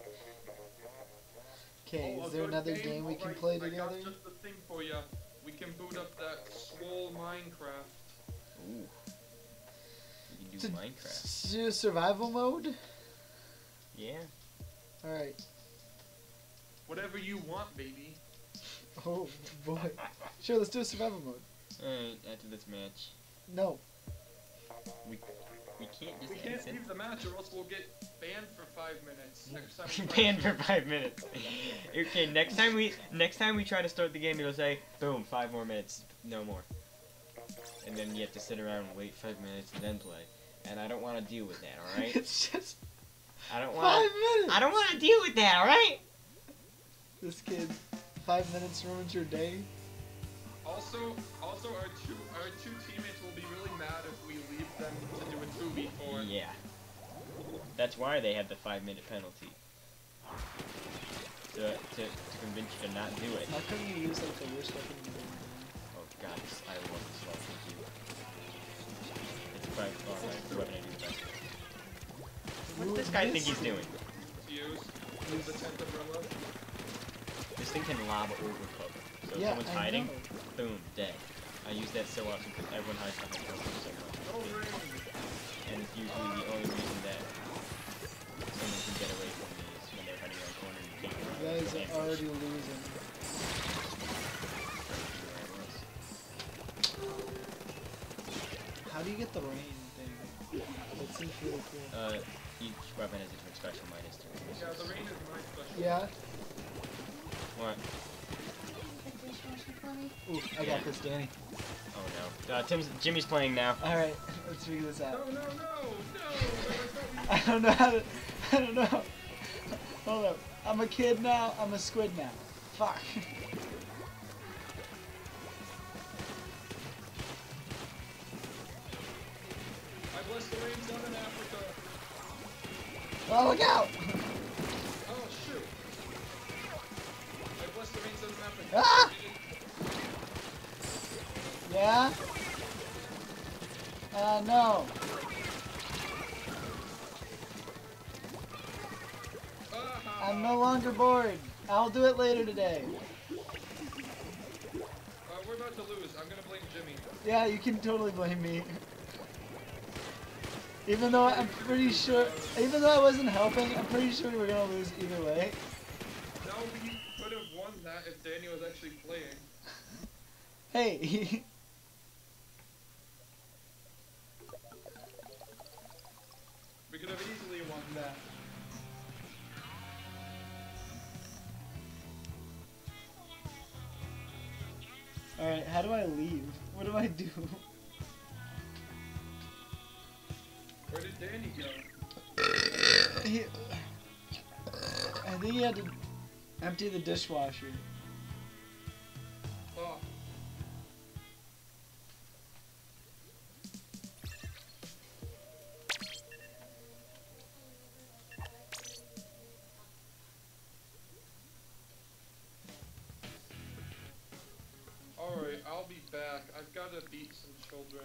Okay, Oh, is a there good another game we can Alright, play I together? got just the thing for ya. We can boot up that swole Minecraft. Ooh. You can do To- Minecraft. Do survival mode? Yeah. Alright. Whatever you want, baby. Oh boy. Sure, let's do a survival mode. Alright, after this match. No. We can't just We can't exit. leave the match or else we'll get banned for 5 minutes. Next time we Banned for 5 minutes. Okay, next time we try to start the game, it'll say, boom, 5 more minutes, no more. And then you have to sit around and wait 5 minutes and then play. And I don't want to deal with that, alright? It's just I don't 5 want. minutes. I don't want to deal with that, alright? This kid, 5 minutes ruins your day. Also, our two teammates will be really mad if we leave them to do a 2v4. Yeah. That's why they have the 5-minute penalty. To convince you to not do it. How come you use like the worst weapon in the game? Oh god, I love this weapon too. It's by far my weapon I do the best. What does this guy think he's doing? Use the tent umbrella. This thing can lob over cover. So if Yeah, someone's I hiding, know. boom, dead. I use that so often because everyone hides behind cover so much. No ring. And it's usually the only reason that someone can get away from me is when they're hiding around the corner and you can't You run. guys are already losing. How do you get the rain thing? That seems really cool. Each weapon has a different special minus 2. Yeah, the rain is my special. Yeah? What? Ooh, I got this, Danny. Oh no. Jimmy's playing now. Alright, let's figure this No, out. no, no, no! I don't know how to. I don't know. Hold up. I'm a kid now. I'm a squid now. Fuck. I bless the rains down in Africa. Oh, look out! Oh shoot! I bless the rains down in Africa. Ah! Yeah? No. I'm no longer bored. I'll do it later today. We're about to lose. I'm gonna blame Jimmy. Yeah, you can totally blame me. Even though I'm pretty sure, even though I wasn't helping, I'm pretty sure we were gonna lose either way. No, we could have won that if Danny was actually playing. Hey. We could have easily won that. Alright, how do I leave? What do I do? Where did Danny go? I think he had to empty the dishwasher. Oh. Alright, I'll be back. I've gotta beat some children.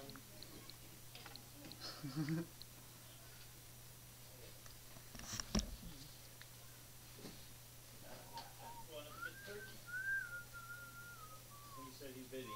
He said he's busy.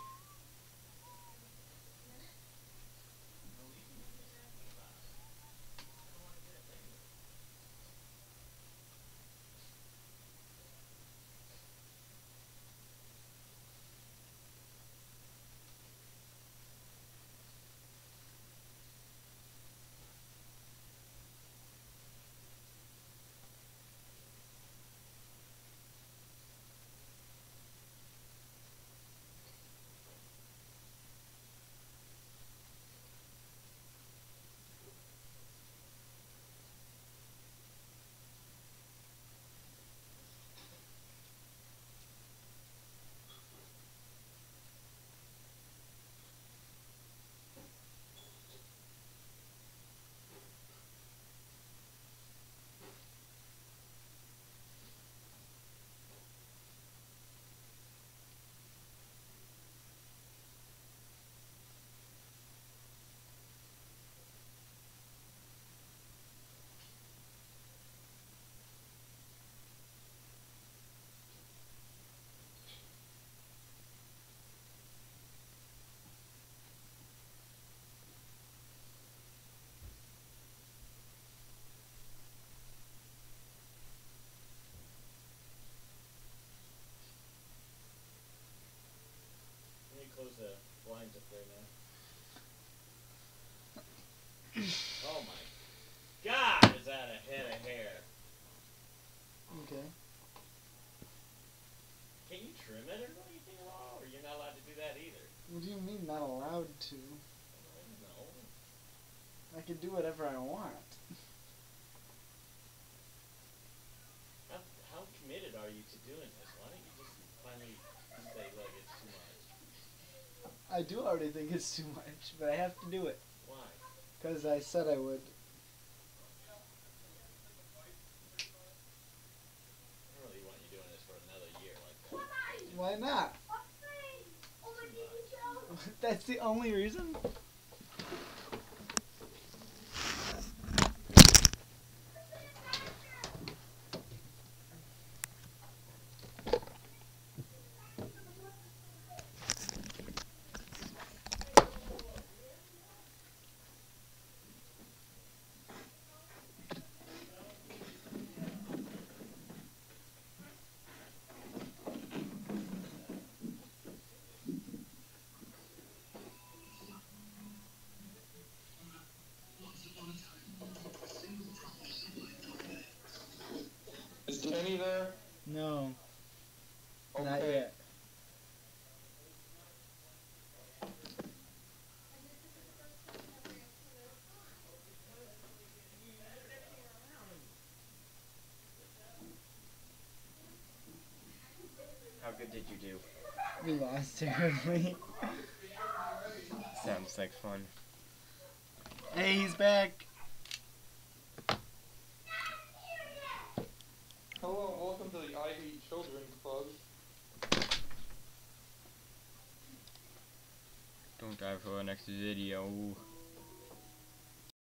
right now. Oh my God! Is that a head of hair? Okay. Can you trim it or anything at all? Or you're not allowed to do that either? What do you mean not allowed to? I don't know. I can do whatever I want. How committed are you to doing this? Why don't you just finally say, look, it's too much? I do already think it's too much, but I have to do it. Why? Because I said I would. I don't really want you doing this for another year like that. Why not? That's the only reason? Is Jenny there? No, not Okay. yet. How good did you do? We lost terribly. Sounds like fun. Hey, he's back. Hello, and welcome to the I Hate Children Club. Don't die for the next video.